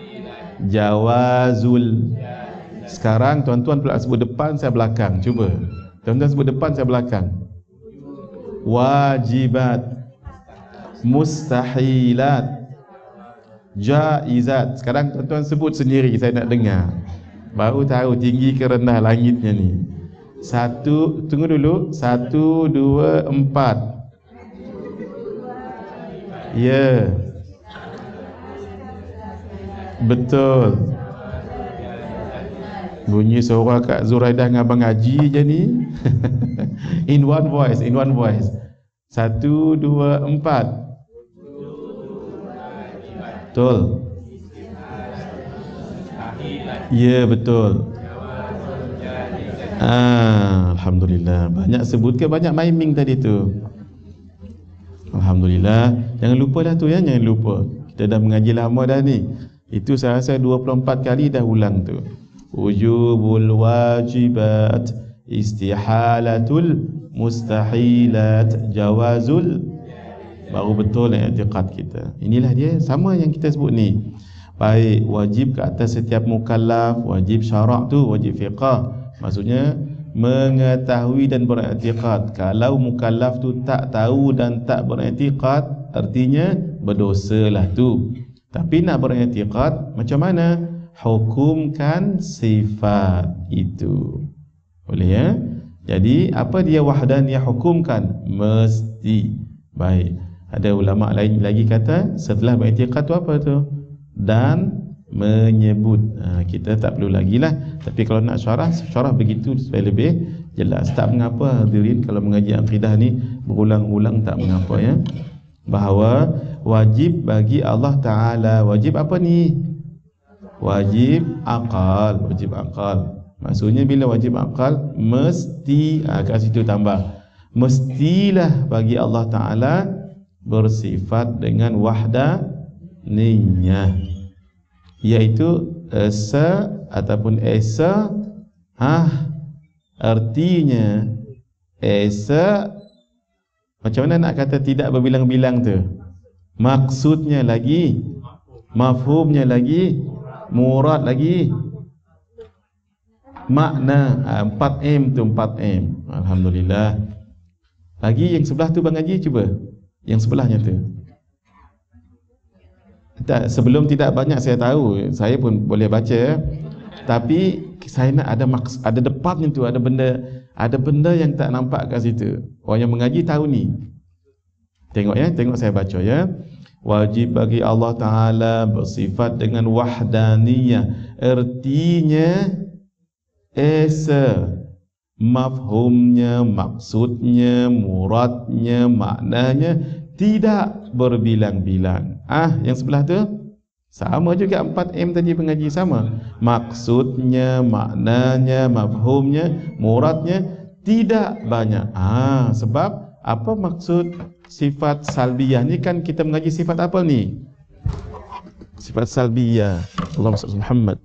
jawazul. Sekarang tuan-tuan pula sebut depan, saya belakang. Cuba tuan-tuan sebut depan, saya belakang. Wajibat, mustahilat, jaizat. Sekarang tuan-tuan sebut sendiri, saya nak dengar. Baru tahu tinggi ke rendah langitnya ni. 1, tunggu dulu. 1, 2, 4. Ya, betul. Bunyi suara Kak Zuraidah dengan Abang Haji je ni. In one voice, in one voice. 1, 2, 4. Betul. Ya, betul. Alhamdulillah. Banyak sebut ke banyak miming tadi tu? Alhamdulillah. Jangan lupa dah tu ya, jangan lupa. Kita dah mengaji lama dah ni. Itu saya rasa 24 kali dah ulang tu. Wujubul wajibat, istihalatul mustahilat, jawazul. Baru betul i'tiqad kita. Inilah dia, sama yang kita sebut ni. Baik wajib ke atas setiap mukallaf, wajib syarak tu, wajib fiqah. Maksudnya mengetahui dan beriktikad. Kalau mukallaf tu tak tahu dan tak beriktikad, artinya berdosalah tu. Tapi nak beriktikad macam mana? Hukumkan sifat itu. Boleh ya? Jadi apa dia wahdaniyah hukumkan? Mesti. Baik. Ada ulama lain lagi kata setelah beriktikad tu apa tu? Dan menyebut. Kita tak perlu lagi lah. Tapi kalau nak syarah begitu supaya lebih jelas. Tak mengapa hadirin kalau mengaji akidah ni berulang-ulang, tak mengapa ya. Bahawa wajib bagi Allah Ta'ala. Wajib apa ni? Wajib akal. Wajib akal. Maksudnya bila wajib akal, mesti, kat situ tambah, mestilah bagi Allah Ta'ala bersifat dengan wahdaniyah, iaitu esa ataupun esa. Artinya esa, macam mana nak kata tidak berbilang-bilang tu? Maksudnya lagi, mafhumnya lagi, murad lagi, makna. 4M tu, 4M. Alhamdulillah. Lagi yang sebelah tu Bang Haji, cuba yang sebelahnya tu. Tak, sebelum tidak banyak saya tahu, saya pun boleh baca, tapi saya nak ada depannya tu, ada benda yang tak nampak kat situ. Orang yang mengaji tahu ni. Tengok ya, tengok saya baca ya. Wajib bagi Allah Ta'ala bersifat dengan wahdaniyah. Artinya esa, mafhumnya, maksudnya, muradnya, maknanya tidak berbilang-bilang. Yang sebelah tu sama juga 4M tadi pengaji, sama. Maksudnya, maknanya, mafhumnya, muradnya tidak banyak. Sebab apa maksud sifat salbiyah ni? Kan kita mengaji sifat apa ni? Sifat salbiyah. Allahumma salli Muhammad.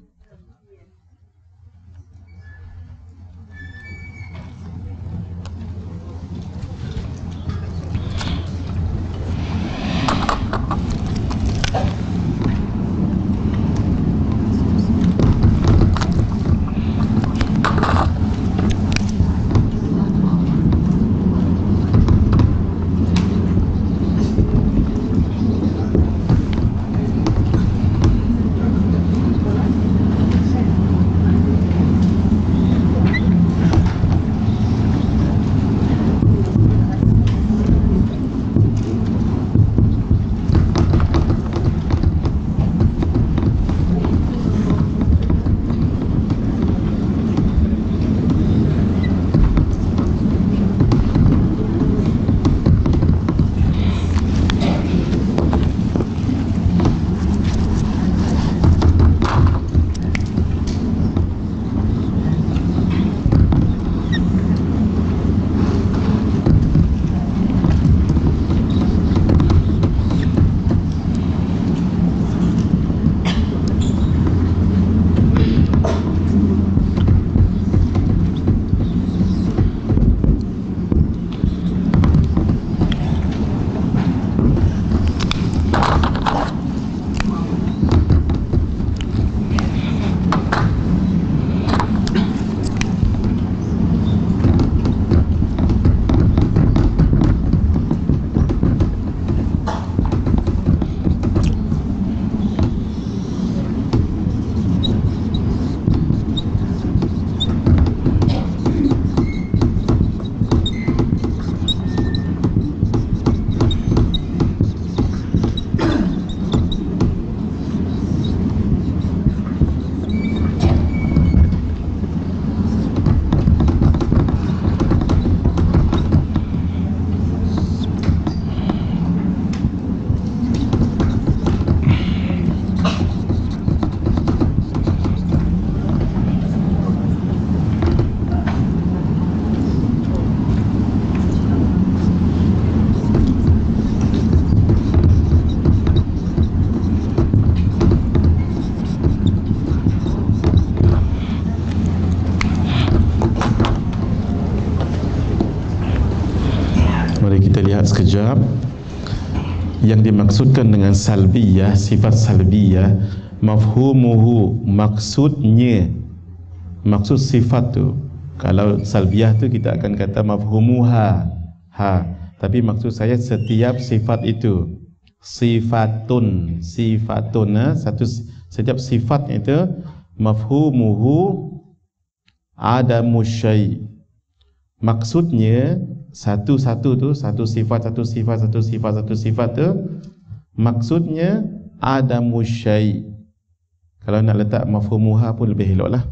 sebab yang dimaksudkan dengan salbiyah, sifat salbiyah, mafhumuhu, maksudnya, maksud sifat tu. Kalau salbiyah tu kita akan kata mafhumuha, tapi maksud saya setiap sifat itu. Sifatun, setiap sifatnya itu mafhumuhu adamu syai'. Maksudnya satu sifat tu maksudnya adamu syai'. Kalau nak letak mafhumuha pun lebih eloklah.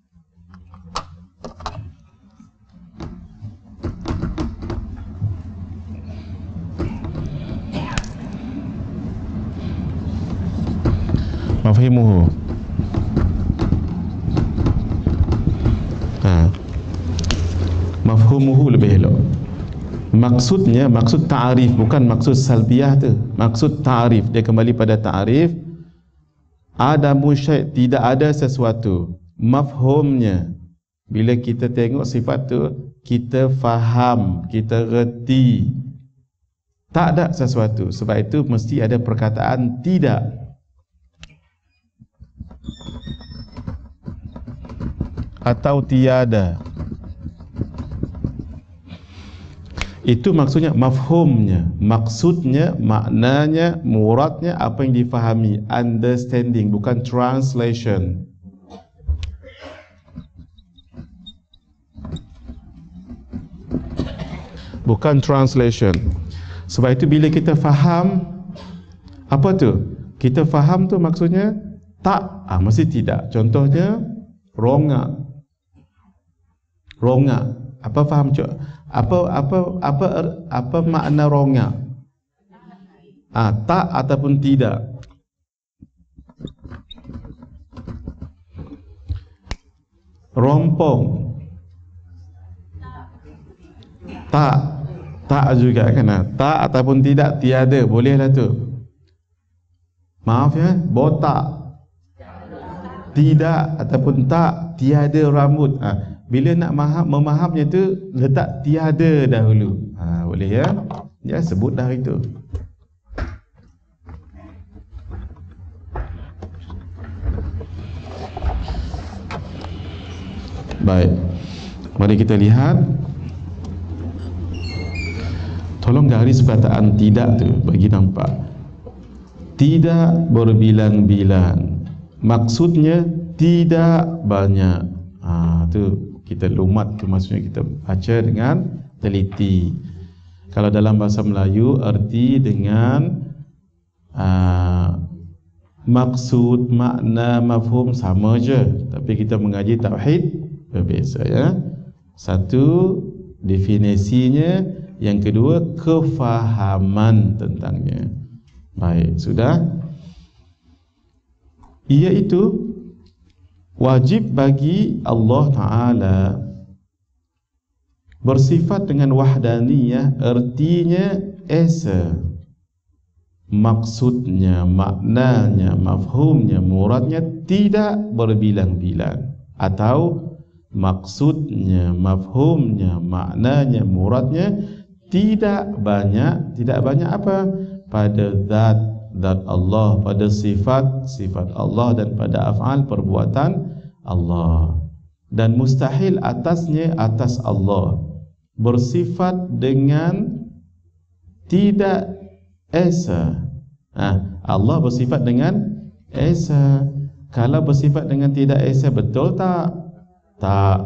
Mafhumuhu. Mafhumuhu lebih elok. Maksudnya, maksud ta'arif, bukan maksud salbiyah tu. Maksud ta'arif, dia kembali pada ta'arif. Adamu syai', tidak ada sesuatu. Mafhumnya, bila kita tengok sifat tu, kita faham, kita reti. Tak ada sesuatu. Sebab itu mesti ada perkataan tidak. Atau tiada. Itu maksudnya mafhumnya, maksudnya, maknanya, muradnya, apa yang difahami, understanding, bukan translation. Bukan translation. Sebab itu bila kita faham, apa tu? Kita faham tu maksudnya tak, mesti tidak. Contohnya rongak. Apa faham cok? Apa makna rongak? Tak ataupun tidak. Rompong. Tak juga kan? Tak ataupun tidak, tiada, bolehlah tu. Maaf ya, botak. Tidak ataupun tak, tiada rambut. Bila nak memahamnya tu, letak tiada dahulu. Boleh ya? Ya, sebut dah itu. Baik, mari kita lihat. Tolong garis perkataan tidak tu, bagi nampak. Tidak berbilang-bilang, maksudnya tidak banyak. Tu kita lumat tu, maksudnya kita baca dengan teliti. Kalau dalam bahasa Melayu, erti dengan maksud, makna, mafhum sama je. Tapi kita mengaji tauhid berbeza ya. Satu, definisinya. Yang kedua, kefahaman tentangnya. Baik, sudah. Iaitu wajib bagi Allah Ta'ala bersifat dengan wahdaniyah, artinya esa, maksudnya, maknanya, mafhumnya, muradnya tidak berbilang-bilang. Atau maksudnya, mafhumnya, maknanya, muradnya tidak banyak. Tidak banyak apa? Pada zat Allah, pada sifat Allah, dan pada af'al, perbuatan Allah. Dan mustahil atasnya, atas Allah, bersifat dengan tidak esa. Allah bersifat dengan esa. Kalau bersifat dengan tidak esa, betul tak? Tak.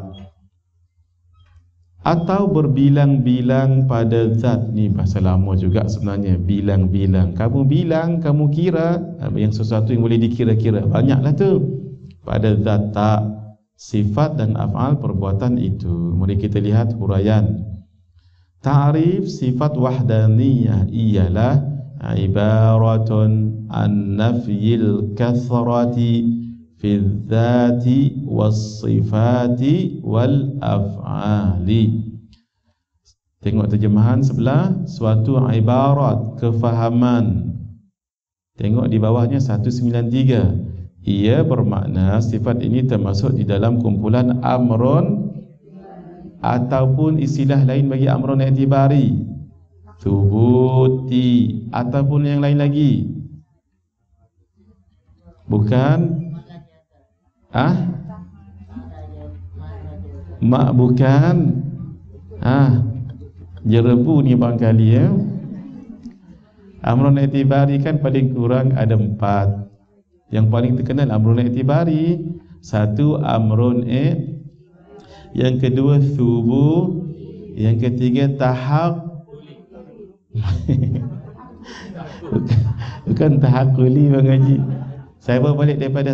Atau berbilang-bilang pada zat. Ni bahasa lama juga sebenarnya, bilang-bilang. Kamu bilang, kamu kira, yang sesuatu yang boleh dikira-kira, banyaklah tu. Pada zat tak, sifat dan af'al, perbuatan itu. Mari kita lihat huraian. Ta'rif sifat wahdaniyah ialah ibaratun an nafyil kathrati fi dzati was sifati wal af'ali. Tengok terjemahan sebelah, suatu ibarat, kefahaman. Tengok di bawahnya 193. Ia bermakna sifat ini termasuk di dalam kumpulan amrun ataupun istilah lain bagi amrun i'tibari. thubuti, ataupun yang lain lagi. Bukan? Mak bukan? Jerebu ni barangkali ya. Amrun i'tibari kan paling kurang ada 4. Yang paling terkenal amrun i'tibari. 1 amrun yang kedua thubu, yang ketiga tahaq. Bukan tahaquli Bang Haji. Saya baru balik daripada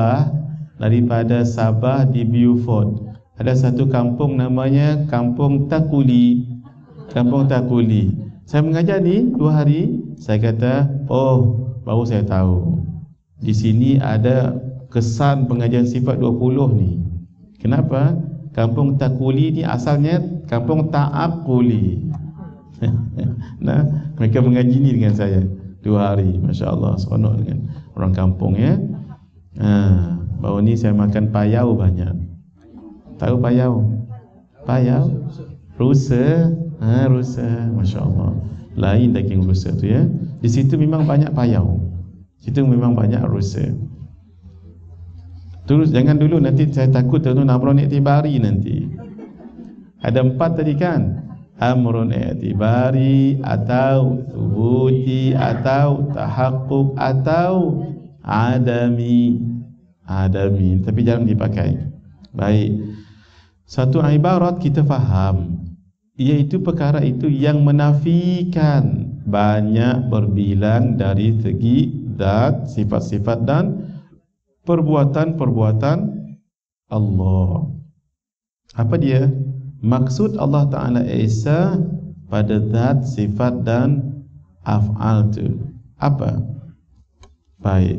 Sabah di Beaufort. Ada satu kampung namanya Kampung Takuli. Kampung Takuli. Saya mengajar ni 2 hari. Saya kata, oh, baru saya tahu di sini ada kesan pengajian sifat 20 ni. Kenapa? Kampung Takuli ni asalnya Kampung Ta'akuli. Nah, mereka mengaji ni dengan saya 2 hari. Masya Allah, seronok dengan orang kampung ya. Baru ni saya makan payau banyak. Tahu payau? Payau? Rusa. Rusa. Masya Allah. Lain daging rusa tu ya. Di situ memang banyak payau. Situ memang banyak rusa. Terus jangan dulu, nanti saya takut tuan amrun i'tibari nanti. Ada 4 tadi kan? Amrun i'tibari atau thubuti atau tahaqquq atau adami. Tapi jangan dipakai. Baik. Satu ibarat kita faham, iaitu perkara itu yang menafikan banyak berbilang dari segi zat, sifat-sifat dan perbuatan-perbuatan Allah. Apa dia? Maksud Allah Ta'ala Esa pada zat, sifat dan af'al itu apa? Baik,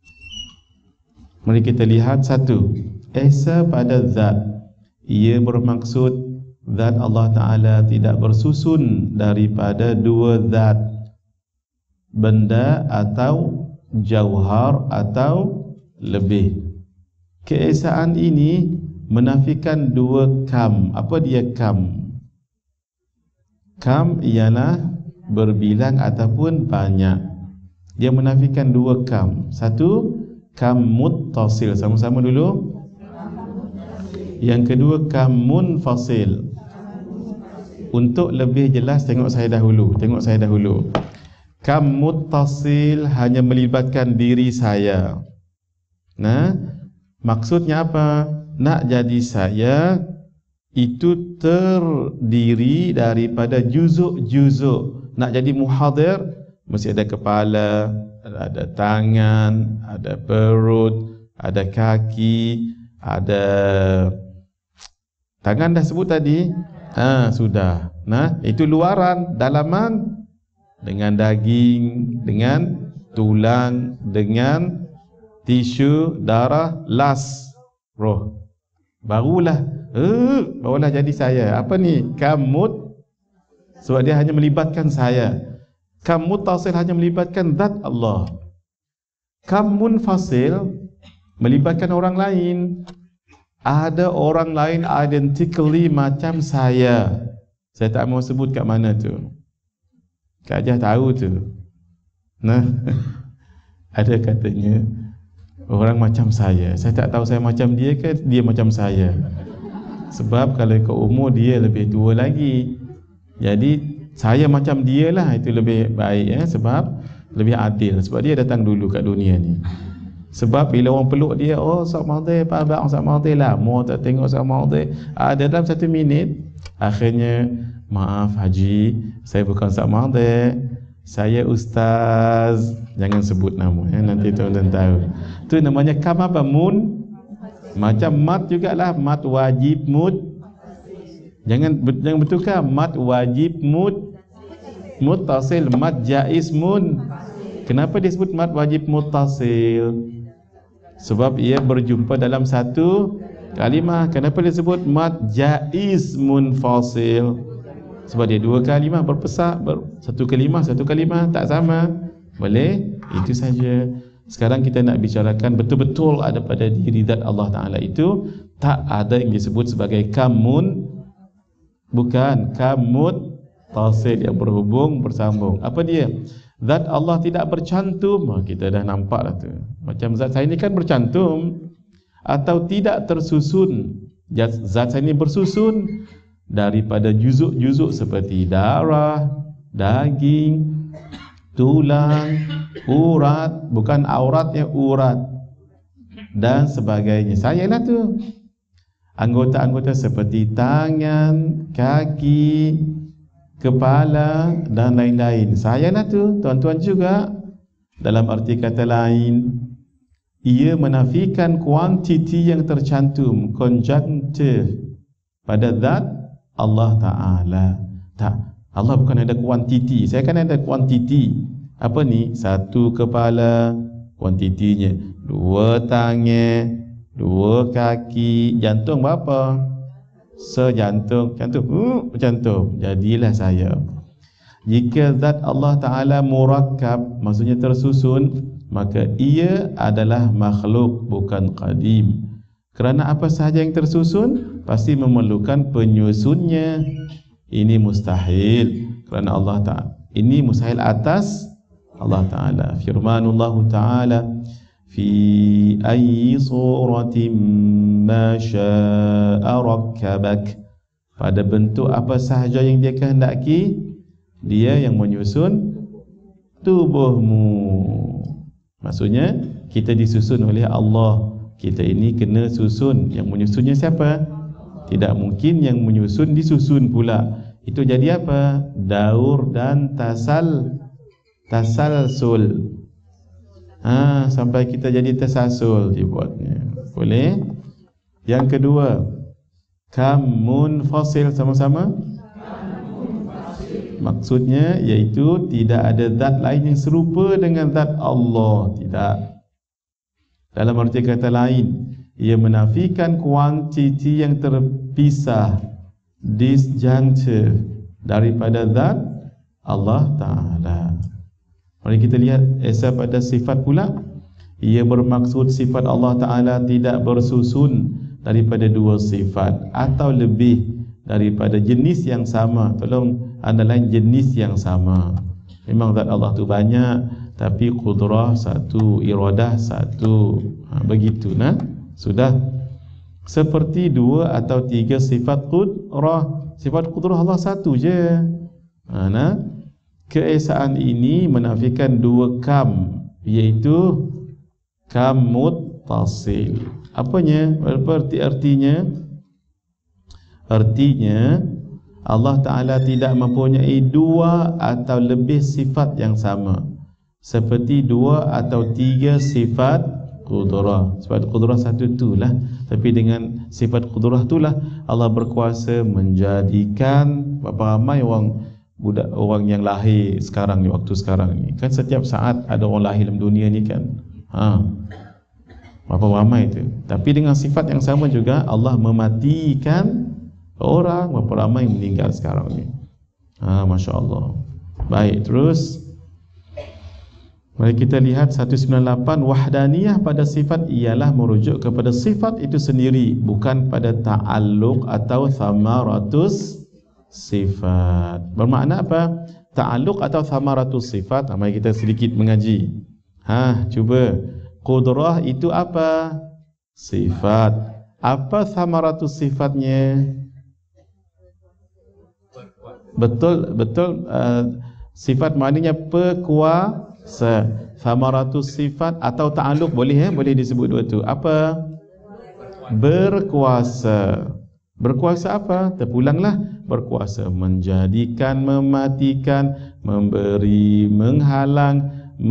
mari kita lihat. 1, Esa pada zat. Ia bermaksud zat Allah Ta'ala tidak bersusun daripada 2 zat, benda atau jauhar atau lebih. Keesaan ini menafikan 2 kam. Apa dia kam? Kam ialah berbilang ataupun banyak. Dia menafikan 2 kam. 1, kam muttasil. Sama-sama dulu. Yang kedua, kam munfasil. Untuk lebih jelas tengok saya dahulu. Kam muttasil hanya melibatkan diri saya. Nah, maksudnya apa? Nak jadi saya itu terdiri daripada juzuk-juzuk. Nak jadi muhadir mesti ada kepala, ada tangan, ada perut, ada kaki, ada tangan dah sebut tadi. Sudah. Nah, itu luaran. Dalaman dengan daging, dengan tulang, dengan tisu, darah, las, roh. Barulah jadi saya. Apa ni? Kamut. Sebab dia hanya melibatkan saya. Kamut tasil hanya melibatkan zat Allah. Kamun fasil melibatkan orang lain. Ada orang lain identically macam saya. Saya tak mau sebut kat mana tu. Kak Jah tahu tu. Nah, ada katanya orang macam saya. Saya tak tahu saya macam dia ke dia macam saya. Sebab kalau ikut umur dia lebih tua lagi. Jadi saya macam dia lah, itu lebih baik ya, sebab lebih adil. Sebab dia datang dulu kat dunia ni. Sebab bila orang peluk dia, oh Ustaz Mahathir, Pak Abang Ustaz Mahathir lah, mau tak tengok Ustaz Mahathir. Ada dalam 1 minit, akhirnya, maaf Haji, saya bukan Ustaz Mahathir, saya Ustaz. Jangan sebut nama ya, nanti tuan-tuan tahu. Itu namanya kam apa? Mun. Macam mat jugalah, mat wajib mut. Jangan bertukar, mat wajib mut, muttasil, mat jaiz mun. Kenapa disebut mat wajib muttasil? Sebab ia berjumpa dalam 1 kalimah. Kenapa disebut mat jaiz munfasil? Sebab dia 2 kalimah berpesak, 1 kalimah tak sama. Boleh? Itu saja. Sekarang kita nak bicarakan betul-betul ada pada diri zat Allah Ta'ala itu tak ada yang disebut sebagai kamun. Bukan kamut tasil, yang berhubung, bersambung. Apa dia? Zat Allah tidak bercantum. Kita dah nampak dah tu. Macam zat saya ni kan bercantum atau tidak tersusun. Zat saya ni bersusun daripada juzuk-juzuk seperti darah, daging, tulang, urat, bukan aurat ya, urat dan sebagainya. Sayalah tu. Anggota-anggota seperti tangan, kaki, kepala dan lain-lain. Sayalah tu, tuan-tuan juga. Dalam arti kata lain, ia menafikan kuantiti yang tercantum, konjunktif pada zat Allah Ta'ala. Tak, Allah bukan ada kuantiti. Saya kan ada kuantiti. Apa ni? Satu kepala, kuantitinya. Dua tangan, dua kaki. Jantung berapa? Sejantung. Jantung. Jadilah saya. Jika zat Allah Ta'ala murakkab, maksudnya tersusun, maka ia adalah makhluk, bukan qadim. Kerana apa sahaja yang tersusun pasti memerlukan penyusunnya. Ini mustahil kerana Allah Ta'ala. Ini mustahil atas Allah Ta'ala. Firmanullah Ta'ala, fi ayyi suratin ma sya'a rakkabak. Pada bentuk apa sahaja yang dia kehendaki, dia yang menyusun tubuhmu. Maksudnya kita disusun oleh Allah. Kita ini kena susun. Yang menyusunnya siapa? Tidak mungkin yang menyusun disusun pula. Itu jadi apa? Daur dan tasalsul. Sampai kita jadi tersasul dibuatnya. Boleh? Yang kedua, kam munfasil, sama-sama. Maksudnya iaitu tidak ada zat lain yang serupa dengan zat Allah. Tidak. Dalam arti kata lain, ia menafikan kuantiti yang terpisah, disjunctive, daripada zat Allah Ta'ala. Mari kita lihat esa pada sifat pula. Ia bermaksud sifat Allah Ta'ala tidak bersusun daripada dua sifat atau lebih daripada jenis yang sama. Tolong underline jenis yang sama. Memang zat Allah tu banyak, tapi qudrah satu, iradah satu. Begitu nah. Sudah. Seperti dua atau tiga sifat qudrah. Sifat qudrah Allah satu je. Nah, keesaan ini menafikan dua kam, iaitu kam muttasil. Apanya? Berarti artinya Allah Ta'ala tidak mempunyai dua atau lebih sifat yang sama, seperti dua atau tiga sifat qudrah. Sifat qudrah satu itulah. Tapi dengan sifat qudrah itulah Allah berkuasa menjadikan berapa ramai orang yang lahir sekarang ni, waktu sekarang ni. Kan setiap saat ada orang lahir dalam dunia ni kan. Berapa ramai itu. Tapi dengan sifat yang sama juga Allah mematikan orang, berapa ramai yang meninggal sekarang ni. Masya Allah. Baik, terus mari kita lihat 198. Wahdaniyah pada sifat ialah merujuk kepada sifat itu sendiri, bukan pada ta'alluq atau thamaratus sifat. Bermakna apa? Ta'alluq atau thamaratus sifat. Mari kita sedikit mengaji. Cuba. Qudrah itu apa? Sifat. Apa thamaratus sifatnya? Betul, sifat maknanya berkuasa. Thamaratus sifat atau ta'alluq boleh boleh disebut dua tu. Apa? Berkuasa. Berkuasa apa? Terpulanglah. Berkuasa menjadikan, mematikan, memberi, menghalang,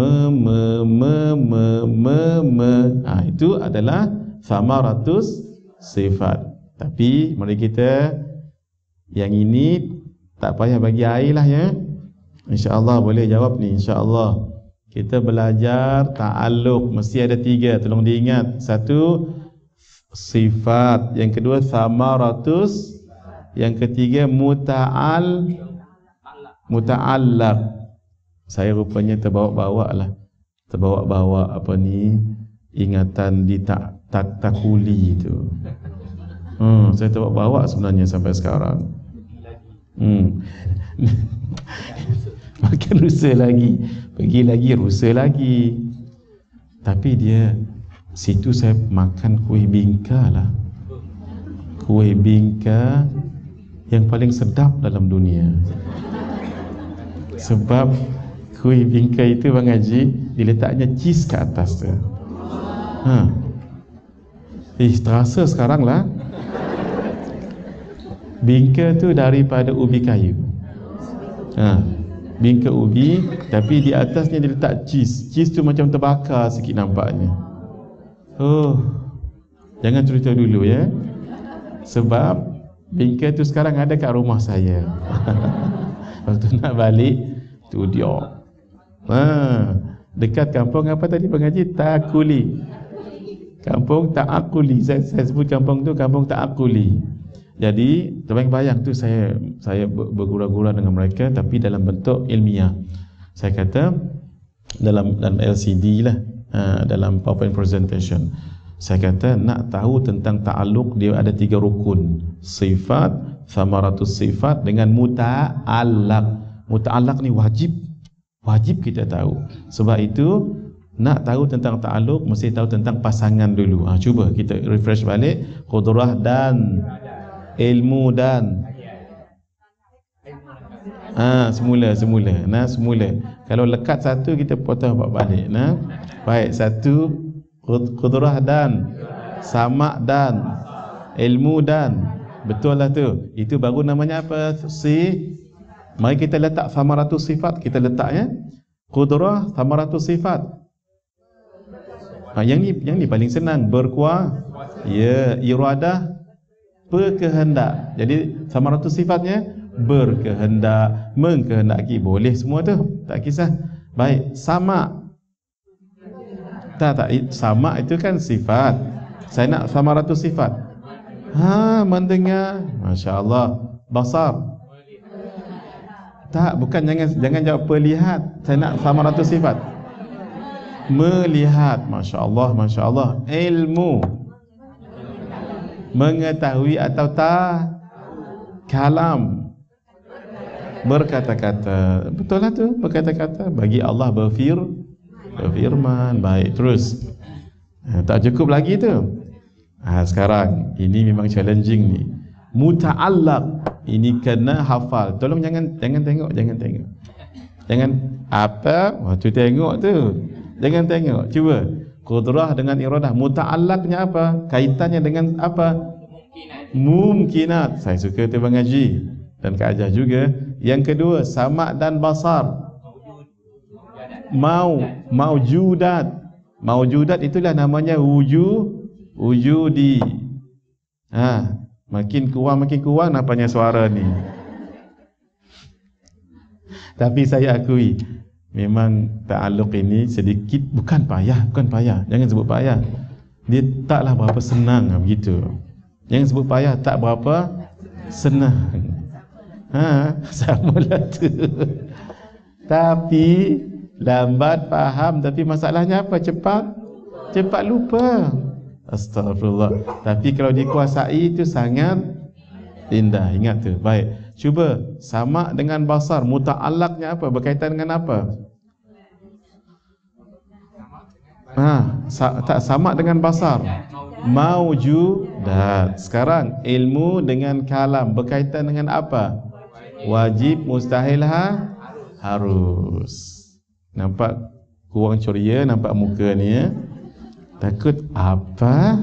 itu adalah thamaratus sifat. Tapi mari kita yang ini tak payah bagi air lah ya. InsyaAllah boleh jawab ni, insyaAllah. Kita belajar ta'alluq, mesti ada tiga, tolong diingat. Satu, sifat. Yang kedua, thamaratus. Yang ketiga, muta'allaq. Saya rupanya terbawa-bawa lah. Terbawa-bawa apa ni, ingatan di takuli tu. Saya terbawa-bawa sebenarnya sampai sekarang. Makan rusa lagi, pergi lagi rusa lagi. Tapi dia situ saya makan kuih bingka lah. Kuih bingka yang paling sedap dalam dunia. Sebab kuih bingka itu Bang Haji diletaknya cheese ke atas tu. Terasa sekarang lah. Bingka tu daripada ubi kayu. Bingka ubi, tapi di atasnya dia letak cheese. Cheese tu macam terbakar sikit nampaknya. Jangan cerita dulu ya. Sebab bingka tu sekarang ada kat rumah saya. Waktu nak balik, tu dia. Dekat kampung apa tadi Bang Haji? Takuli. Kampung Taakuli. Saya sebut kampung tu kampung Taakuli. Jadi bayang tu saya bergurau-gurau dengan mereka, tapi dalam bentuk ilmiah. Saya kata dalam LCD lah, dalam PowerPoint presentation. Saya kata nak tahu tentang ta'alluq, dia ada 3 rukun: sifat, samaratus sifat dengan muta'allaq. Muta'allaq ni wajib kita tahu. Sebab itu nak tahu tentang ta'alluq mesti tahu tentang pasangan dulu. Cuba kita refresh balik. Qudrah dan ilmu dan semula. Semula. Kalau lekat satu kita potong balik. Baik, satu qudrah dan sama' dan ilmu dan, betul lah tu. Itu baru namanya apa? Mari kita letak samaratus sifat. Kita letaknya qudrah samaratus sifat. Yang ni paling senang. Iradah, berkehendak. Jadi samaratus sifatnya berkehendak, mengkehendaki. Boleh semua tu, tak kisah. Baik, sama. Tak, sama itu kan sifat. Saya nak samaratus sifat. Mendengar. Masya Allah. Basar. Tak, bukan, jangan jawab melihat. Saya nak samaratus sifat. Melihat. Masya Allah. Ilmu, mengetahui atau tak. Kalam, berkata-kata. Betul lah tu, berkata-kata. Bagi Allah berfirman. Baik, terus. Tak cukup lagi tu. Sekarang ini memang challenging ni. Muta'allaq, ini kena hafal. Tolong jangan tengok. Jangan apa waktu tengok tu. Jangan tengok. Cuba qudrah dengan iradah. Muta'allaqnya apa? Kaitannya dengan apa? Mumkinat. Saya suka tu Bang Haji dan Kak Ajah juga. Yang kedua, sama' dan basar. Maujudat. Maujudat itulah namanya wujudi. Makin kurang nampaknya suara ni. Tapi saya akui memang ta'alluq ini sedikit bukan payah. Jangan sebut payah. Dia taklah berapa senang begitu. Jangan sebut payah, tak berapa senang. Samalah tu. Tapi lambat faham, tapi masalahnya apa? Cepat lupa. Astagfirullah. Tapi kalau dikuasai itu sangat indah. Ingat tu. Baik. Cuba sama dengan basar. Muta'allaqnya apa? Berkaitan dengan apa? Tak sama dengan basar. Maujudat. Sekarang ilmu dengan kalam berkaitan dengan apa? Wajib, mustahil, harus. Nampak kurang ceria nampak muka ni ya? Takut apa?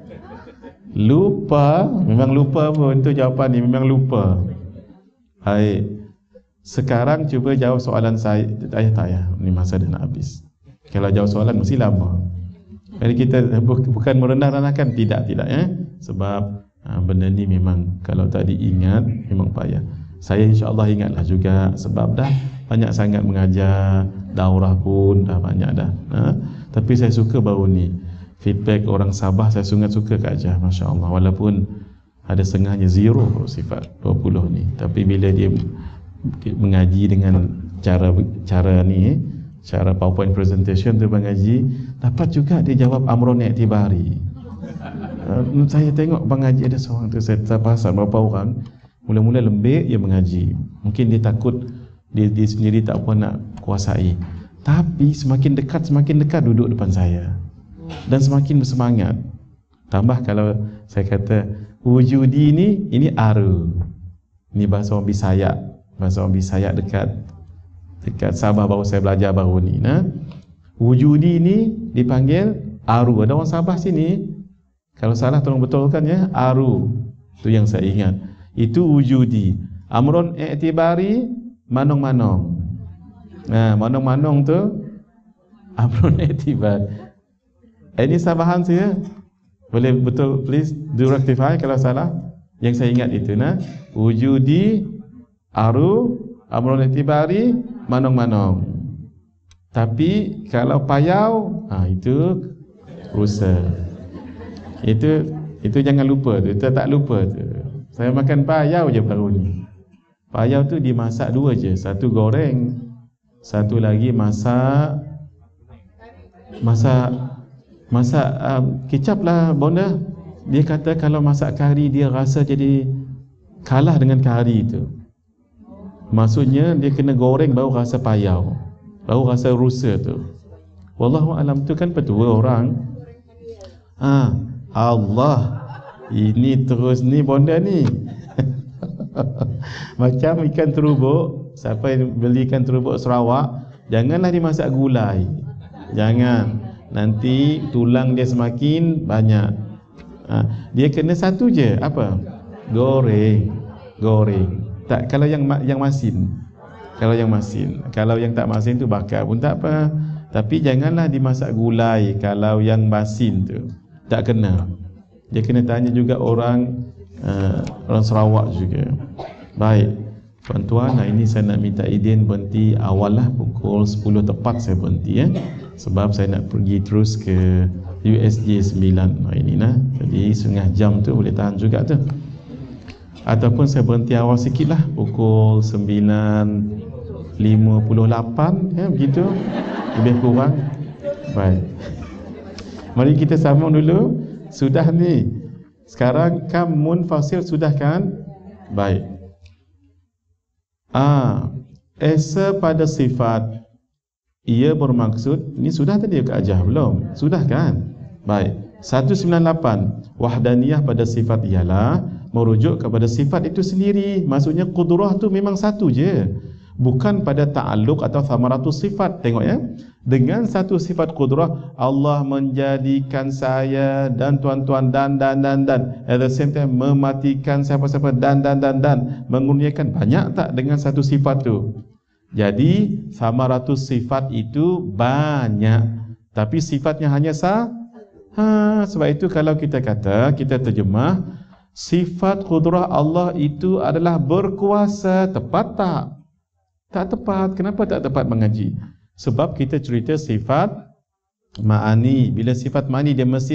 Lupa. Memang lupa pun tu jawapan ni, memang lupa. Baik. Sekarang cuba jawab soalan saya. Tak payah. Ni masa dah nak habis. Kalau jawab soalan mesti lama. Jadi kita bukan merendah-rendahkan, tidak ya. Sebab benda ni memang kalau tak diingat memang payah. Saya insya-Allah ingatlah juga sebab dah banyak sangat mengajar, daurah pun dah banyak dah. Tapi saya suka baru ni feedback orang Sabah, saya sangat suka Kak Ajah, masya-Allah. Walaupun ada setengahnya zero sifat 20 ni, tapi bila dia mengaji dengan cara ni, cara PowerPoint presentation tu Bang Haji, dapat juga dia jawab amrun i'tibari. Saya tengok Bang Haji ada seorang tu, saya perasan berapa orang Mula-mula lembik dia mengaji. Mungkin dia takut dia sendiri tak apa nak kuasai. Tapi semakin dekat duduk depan saya. Dan semakin bersemangat. Tambah kalau saya kata wujudi ini aru. Ini bahasa orang Bisaya. Bahasa orang Bisaya dekat Sabah baru saya belajar baru ni. Nah, wujudi ni dipanggil aru. Ada orang Sabah sini. Kalau salah tolong betulkan ya. Aru. Itu yang saya ingat. Itu wujudi. Amrun i'tibari manong-manong. Nah, manong-manong tu amrun i'tibari. Ini Sabahan saya. Boleh betul please do rectify kalau salah. Yang saya ingat itu nah. Wujudi aru amrun i'tibari manong-manong. Tapi kalau payau, itu rusa. Itu jangan lupa tu. Kita tak lupa tu. Saya makan payau je baru ni. Payau tu dimasak dua je. Satu goreng, satu lagi masak kicap lah bonda. Dia kata kalau masak kari dia rasa jadi kalah dengan kari itu. Maksudnya dia kena goreng baru rasa payau, baru rasa rusa tu. Wallahu alam tu kan petua orang. Allah ini terus ni bonda ni. Macam ikan terubuk. Siapa yang beli ikan terubuk Sarawak, janganlah dimasak gulai. Jangan. Nanti tulang dia semakin banyak. Dia kena satu je. Apa? Goreng. Tak, kalau yang masin. Kalau yang masin. Kalau yang tak masin tu bakar pun tak apa. Tapi janganlah dimasak gulai kalau yang masin tu. Tak kena. Dia kena tanya juga orang Sarawak juga. Baik, tuan-tuan, ini saya nak minta izin berhenti awal lah. Pukul 10 tepat saya berhenti ya. Sebab saya nak pergi terus ke USJ 9 hari ni nah. Jadi setengah jam tu boleh tahan juga tu. Ataupun saya berhenti awal sikit lah. Pukul 9.58 ya, begitu. Lebih kurang. Baik. Mari kita sambung dulu. Sudah ni. Sekarang kam munfasil sudah kan? Baik. Esa pada sifat ia bermaksud, ini sudah tadi ke ajah belum? Sudah kan? Baik. 198 wahdaniyah pada sifat ialah merujuk kepada sifat itu sendiri. Maksudnya qudrah tu memang satu je. Bukan pada ta'alluq atau thamaratus sifat. Tengok ya. Dengan satu sifat qudrah, Allah menjadikan saya dan tuan-tuan dan at the same time mematikan siapa-siapa dan mengurniakan. Banyak tak dengan satu sifat tu? Jadi thamaratus sifat itu banyak, tapi sifatnya hanya sebab itu kalau kita kata, kita terjemah sifat qudrah Allah itu adalah berkuasa, tepat tak? Tak tepat. Kenapa tak tepat mengaji? Sebab kita cerita sifat ma'ani. Bila sifat ma'ani dia mesti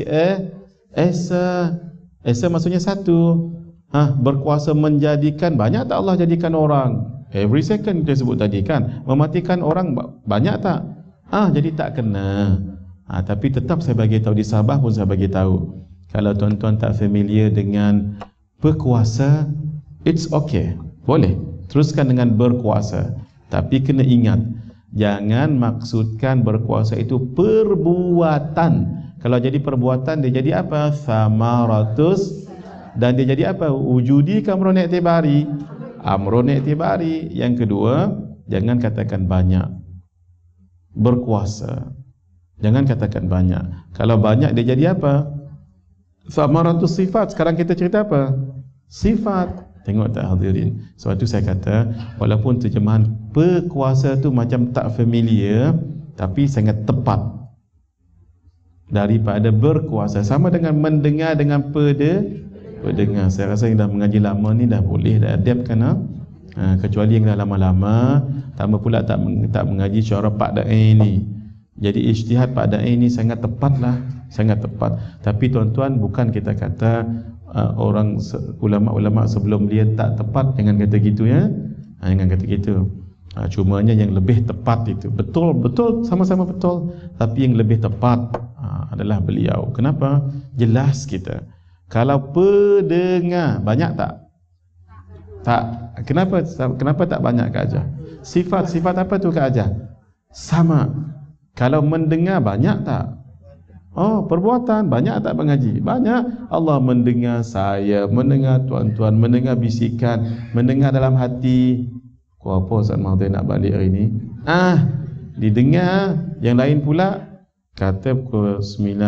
esa maksudnya satu. Berkuasa menjadikan. Banyak tak Allah jadikan orang? Every second kita sebut tadi kan. Mematikan orang banyak tak? Jadi tak kena. Tapi tetap saya bagi tahu di Sabah pun saya bagi tahu. Kalau tuan-tuan tak familiar dengan berkuasa, it's okay. Boleh. Teruskan dengan berkuasa. Tapi kena ingat, jangan maksudkan berkuasa itu perbuatan. Kalau jadi perbuatan, dia jadi apa? Samaratus. Dan dia jadi apa? Wujudi ke amrun i'tibari? Amrun i'tibari. Yang kedua, jangan katakan banyak. Berkuasa. Jangan katakan banyak. Kalau banyak, dia jadi apa? Samaratus sifat. Sekarang kita cerita apa? Sifat. Tengok tak hadirin. Sebab itu saya kata, walaupun terjemahan berkuasa tu macam tak familiar, tapi sangat tepat daripada berkuasa. Sama dengan mendengar dengan pendengar. Saya rasa yang dah mengaji lama ni dah boleh, dah adapt kan? Kecuali yang dah lama-lama, tambah pula tak mengaji syarah Pak Da'i ni. Jadi ijtihad Pak Da'i ni sangat tepat lah. Sangat tepat. Tapi tuan-tuan, bukan kita kata orang ulama-ulama sebelum dia tak tepat, jangan kata gitu ya. Jangan kata gitu. Cumanya yang lebih tepat itu betul sama-sama betul, tapi yang lebih tepat adalah beliau. Kenapa? Jelas kita. Kalau pendengar banyak tak? Tak. Kenapa tak banyak Kak Ajah? Sifat apa tu Kak Ajah? Sama. Kalau mendengar banyak tak? Oh, perbuatan banyak tak mengaji? Banyak. Allah mendengar saya, mendengar tuan-tuan, mendengar bisikan, mendengar dalam hati. Kau apa Ustaz Mahathir nak balik hari ni? Didengar. Yang lain pula kata pukul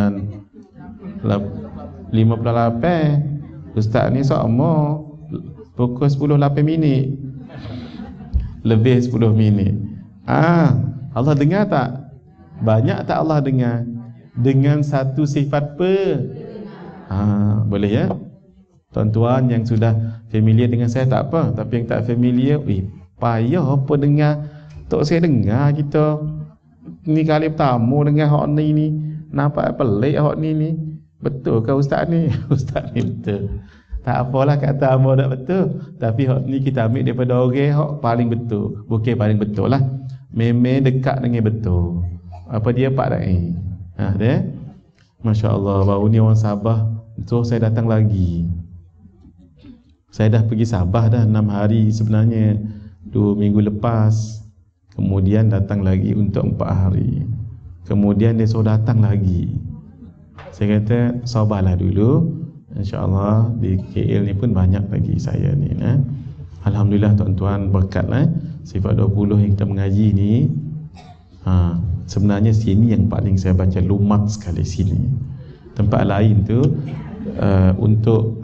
9.58. Ustaz ni sama pukul 10.08. Lebih 10 minit. Allah dengar tak? Banyak tak Allah dengar? Dengan satu sifat boleh ya? Tuan-tuan yang sudah familiar dengan saya tak apa, tapi yang tak familiar, payah apa dengar. Tak saya dengar kita ni kali pertama dengar hak ni nampak pelik hak ni. Betul ke ustaz ni? Ustaz ni betul. Tak apalah kata hamba tak betul, tapi hak ni kita ambil daripada orang hak paling betul. Bukan paling betul lah, memang dekat dengan betul. Apa dia Pak Dai? Dia Masya Allah, baru ni orang Sabah tu saya datang lagi. Saya dah pergi Sabah dah 6 hari sebenarnya, 2 minggu lepas. Kemudian datang lagi untuk 4 hari. Kemudian dia suruh datang lagi. Saya kata sabarlah dulu, InsyaAllah di KL ni pun banyak lagi saya ni. Alhamdulillah tuan-tuan, berkatlah sifat 20 yang kita mengaji ni. Sebenarnya sini yang paling saya baca lumat sekali sini. Tempat lain tu untuk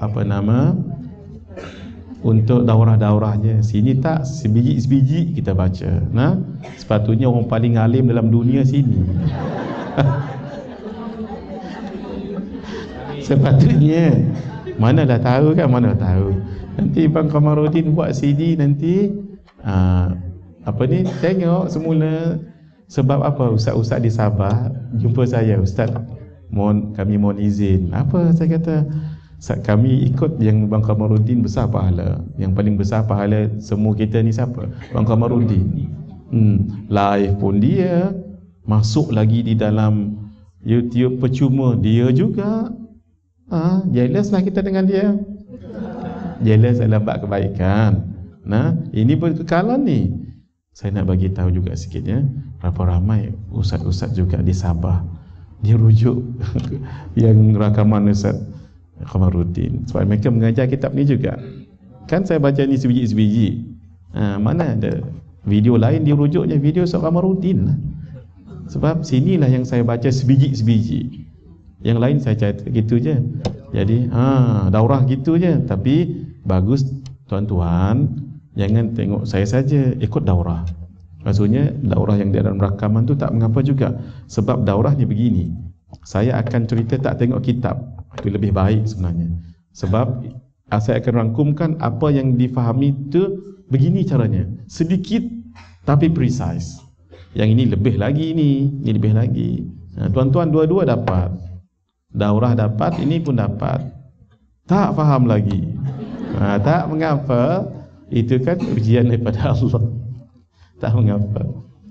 untuk daurah-daurahnya. Sini tak, sebiji-sebiji kita baca. Sepatutnya orang paling alim dalam dunia sini. Sepatutnya. Mana dah tahu kan, mana tahu. Nanti Bang Kamarudin buat CD nanti tengok semula. Sebab apa ustaz-ustaz di Sabah jumpa saya, ustaz kami mohon izin. Apa saya kata? Kami ikut yang Bang Kamarudin besar pahala. Yang paling besar pahala semua kita ni siapa? Bang Kamarudin. Live pun dia, masuk lagi di dalam YouTube percuma dia juga. Jealous lah kita dengan dia. Jealous adalah bab kebaikan. Ini pun kekalan ni. Saya nak bagi tahu juga sikit ya. Berapa ramai ustaz-ustaz juga di Sabah dia rujuk yang rakaman Ustaz Kamarudin. Sebab mereka mengajar kitab ni juga. Kan saya baca ni sebiji-sebiji. Mana ada video lain dia rujuknya video Ustaz Kamarudin lah. Sebab sinilah yang saya baca sebiji-sebiji. Yang lain saya cerita gitu je. Jadi daurah gitu je. Tapi bagus tuan-tuan, jangan tengok saya saja, ikut daurah. Maksudnya daurah yang di dalam rakaman tu tak mengapa juga. Sebab daurah ni begini, saya akan cerita tak tengok kitab. Itu lebih baik sebenarnya. Sebab saya akan rangkumkan apa yang difahami tu begini caranya. Sedikit tapi precise. Yang ini lebih lagi ini lebih lagi. Tuan-tuan dua-dua dapat. Daurah dapat, ini pun dapat. Tak faham lagi. Tak mengapa. Itu kan ujian daripada Allah. Tak mengapa.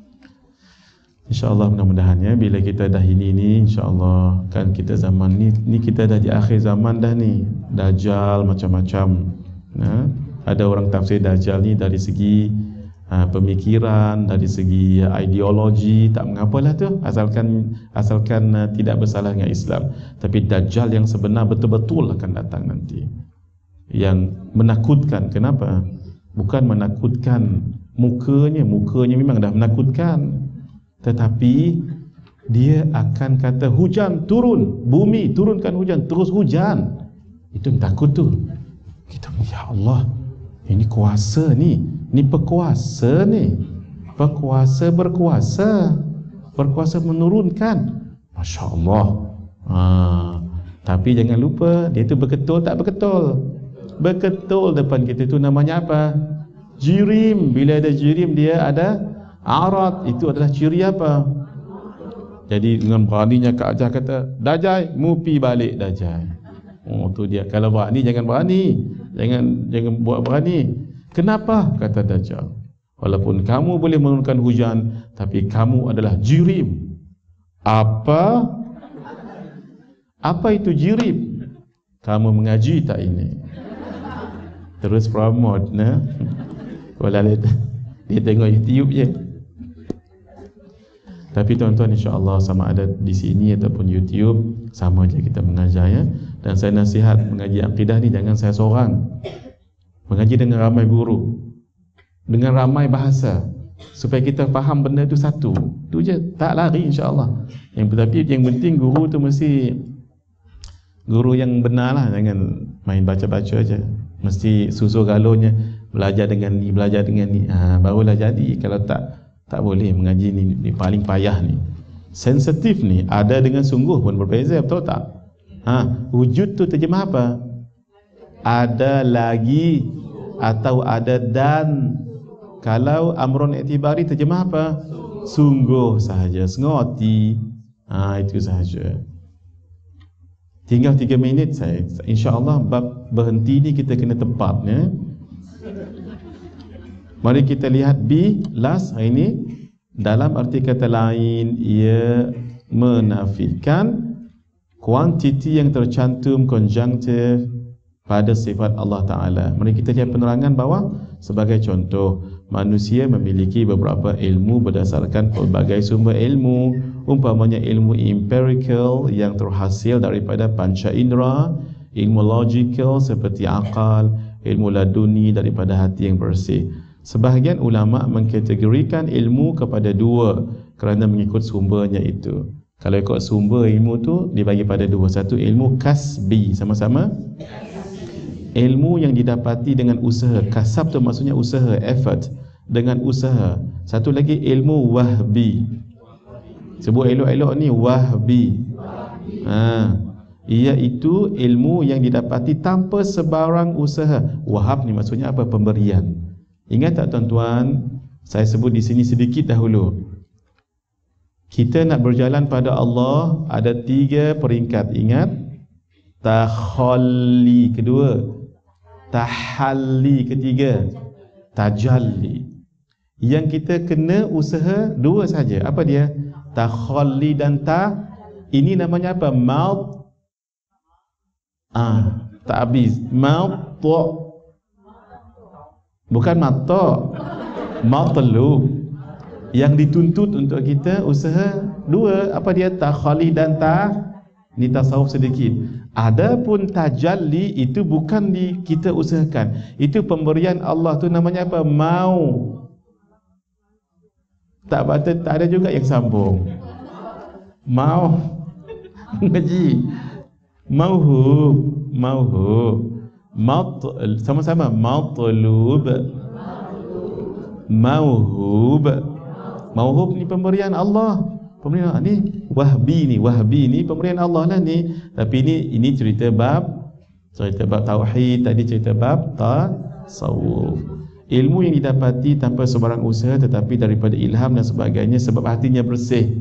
InsyaAllah mudah-mudahannya bila kita dah ini InsyaAllah kan kita zaman ni kita dah di akhir zaman dah ni. Dajjal macam-macam. Ada orang tafsir Dajjal ni dari segi pemikiran, dari segi ideologi, tak mengapalah tu, asalkan tidak bersalah dengan Islam. Tapi Dajjal yang sebenar betul-betul akan datang nanti, yang menakutkan. Kenapa? Bukan menakutkan mukanya memang dah menakutkan, tetapi dia akan kata hujan turun, bumi turunkan hujan, terus hujan. Itu yang takut tu. Kita, ya Allah, ini kuasa ni, ini pekuasa ni, pekuasa berkuasa menurunkan. Masya Allah. Tapi jangan lupa dia tu beketul tak beketul. Beketul depan kita tu namanya apa? Jirim. Bila ada jirim dia ada arat. Itu adalah ciri apa? Jadi dengan beraninya Kak Ajah kata, Dajjal, mu pi balik Dajjal. Tu dia. Kalau berani jangan berani. Jangan buat berani. Kenapa? Kata Dajjal. Walaupun kamu boleh menurunkan hujan, tapi kamu adalah jirim. Apa itu jirim? Kamu mengaji tak ini? terus promote nah. Walau dia tengok YouTube je. Tapi tuan-tuan, insya-Allah sama ada di sini ataupun YouTube, sama je kita mengajar ya. Dan saya nasihat mengaji akidah ni jangan saya seorang. Mengaji dengan ramai guru, dengan ramai bahasa, supaya kita faham benda tu satu. Tu je, tak lari insya-Allah. Tapi yang penting guru tu mesti guru yang benar lah, jangan main baca-baca aja. Mesti susu galonnya, belajar dengan ni, belajar dengan ni, barulah jadi. Kalau tak boleh. Mengaji ni paling payah ni, sensitif ni, ada dengan sungguh pun berbeza, betul tak? Wujud tu terjemah apa? Ada lagi atau ada dan. Kalau amrun i'tibari terjemah apa? Sungguh sahaja, sengoti. Itu sahaja. Tinggal 3 minit saya. InsyaAllah bab berhenti ni kita kena tepat ya. Mari kita lihat B last hari ini. Dalam arti kata lain, ia menafikan kuantiti yang tercantum konjunktif pada sifat Allah Ta'ala. Mari kita lihat penerangan bawah. Sebagai contoh, manusia memiliki beberapa ilmu berdasarkan pelbagai sumber ilmu. Umpamanya ilmu empirical yang terhasil daripada panca indera, ilmu logical seperti akal, ilmu laduni daripada hati yang bersih. Sebahagian ulama mengkategorikan ilmu kepada 2 kerana mengikut sumbernya itu. Kalau ikut sumber ilmu tu dibagi pada 2. Satu ilmu kasbi, sama-sama ilmu yang didapati dengan usaha. Kasab tu maksudnya usaha, effort, dengan usaha. Satu lagi ilmu wahbi. Sebut elok-elok ni, wahbi. Iaitu ilmu yang didapati tanpa sebarang usaha. Wahab ni maksudnya apa? Pemberian. Ingat tak tuan-tuan, saya sebut di sini sedikit dahulu. Kita nak berjalan pada Allah ada 3 peringkat. Ingat? Takhalli kedua, tahalli ketiga, tajalli. Yang kita kena usaha 2 saja. Apa dia? Takhalli dan ini namanya apa? Maut. Tak habis. Maut. Bukan mata, matlub. Yang dituntut untuk kita usaha 2. Apa dia? Takhalli dan ni tasawuf sedikit. Adapun tajalli itu bukan kita usahakan. Itu pemberian Allah tu namanya apa? Mau. Tak ada juga yang sambung. Mau. Ngaji. Mauhub. Sama-sama matlub, mauhub. Mauhub ni pemberian Allah. Pemberian ni wahbi ni pemberian Allah lah ni. Tapi ini cerita bab tauhid, tadi cerita bab tasawuf. Ilmu yang didapati tanpa sebarang usaha tetapi daripada ilham dan sebagainya sebab hatinya bersih.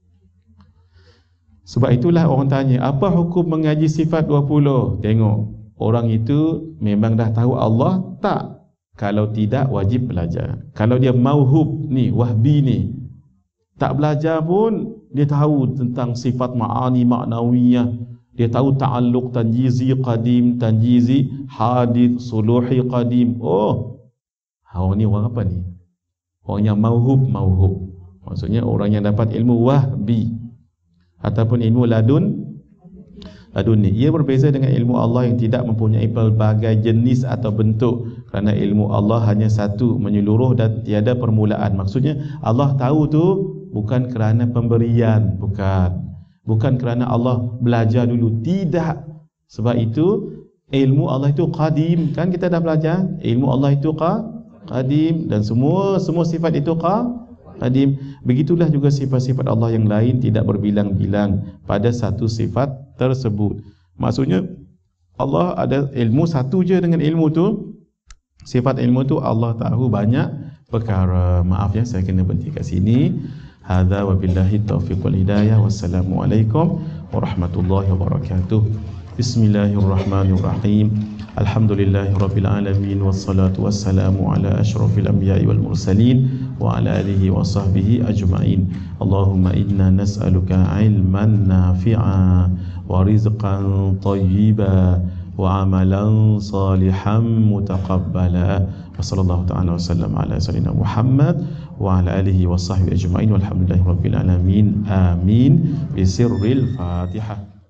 Sebab itulah orang tanya, apa hukum mengaji sifat 20? Tengok, orang itu memang dah tahu Allah tak? Kalau tidak, wajib belajar. Kalau dia mauhub ni, wahbi ni, tak belajar pun dia tahu tentang sifat ma'ani ma'nawiyah. Dia tahu ta'alluq tanjizi qadim, tanjizi hadith, suluhi qadim. Orang ni orang apa ni? Orang yang mauhub. Maksudnya orang yang dapat ilmu wahbi ataupun ilmu laduni. Ia berbeza dengan ilmu Allah yang tidak mempunyai pelbagai jenis atau bentuk, kerana ilmu Allah hanya satu, menyeluruh dan tiada permulaan. Maksudnya Allah tahu tu bukan kerana pemberian, bukan kerana Allah belajar dulu, tidak. Sebab itu ilmu Allah itu qadim. Kan kita dah belajar ilmu Allah itu qadim, dan semua sifat itu qadim. Begitulah juga sifat-sifat Allah yang lain tidak berbilang-bilang pada satu sifat tersebut. Maksudnya Allah ada ilmu satu je dengan ilmu tu. Sifat ilmu tu Allah tahu banyak perkara. Maaf ya, saya kena berhenti kat sini. Hadza wa billahi taufiq wal hidayah. Wassalamualaikum warahmatullahi wabarakatuh. Bismillahirrahmanirrahim. Alhamdulillahirabbil alamin wassalatu wassalamu ala asyrafil anbiya'i wal mursalin wa ala alihi wa sahbihi ajma'in. Allahumma inna nas'aluka ilman nafi'a wa rizqan thayyiba وعملا صالحا متقبلا وصلى الله تعالى وسلم على سيدنا محمد وعلى آله وصحبه أجمعين والحمد لله رب العالمين آمين بسر الفاتحة.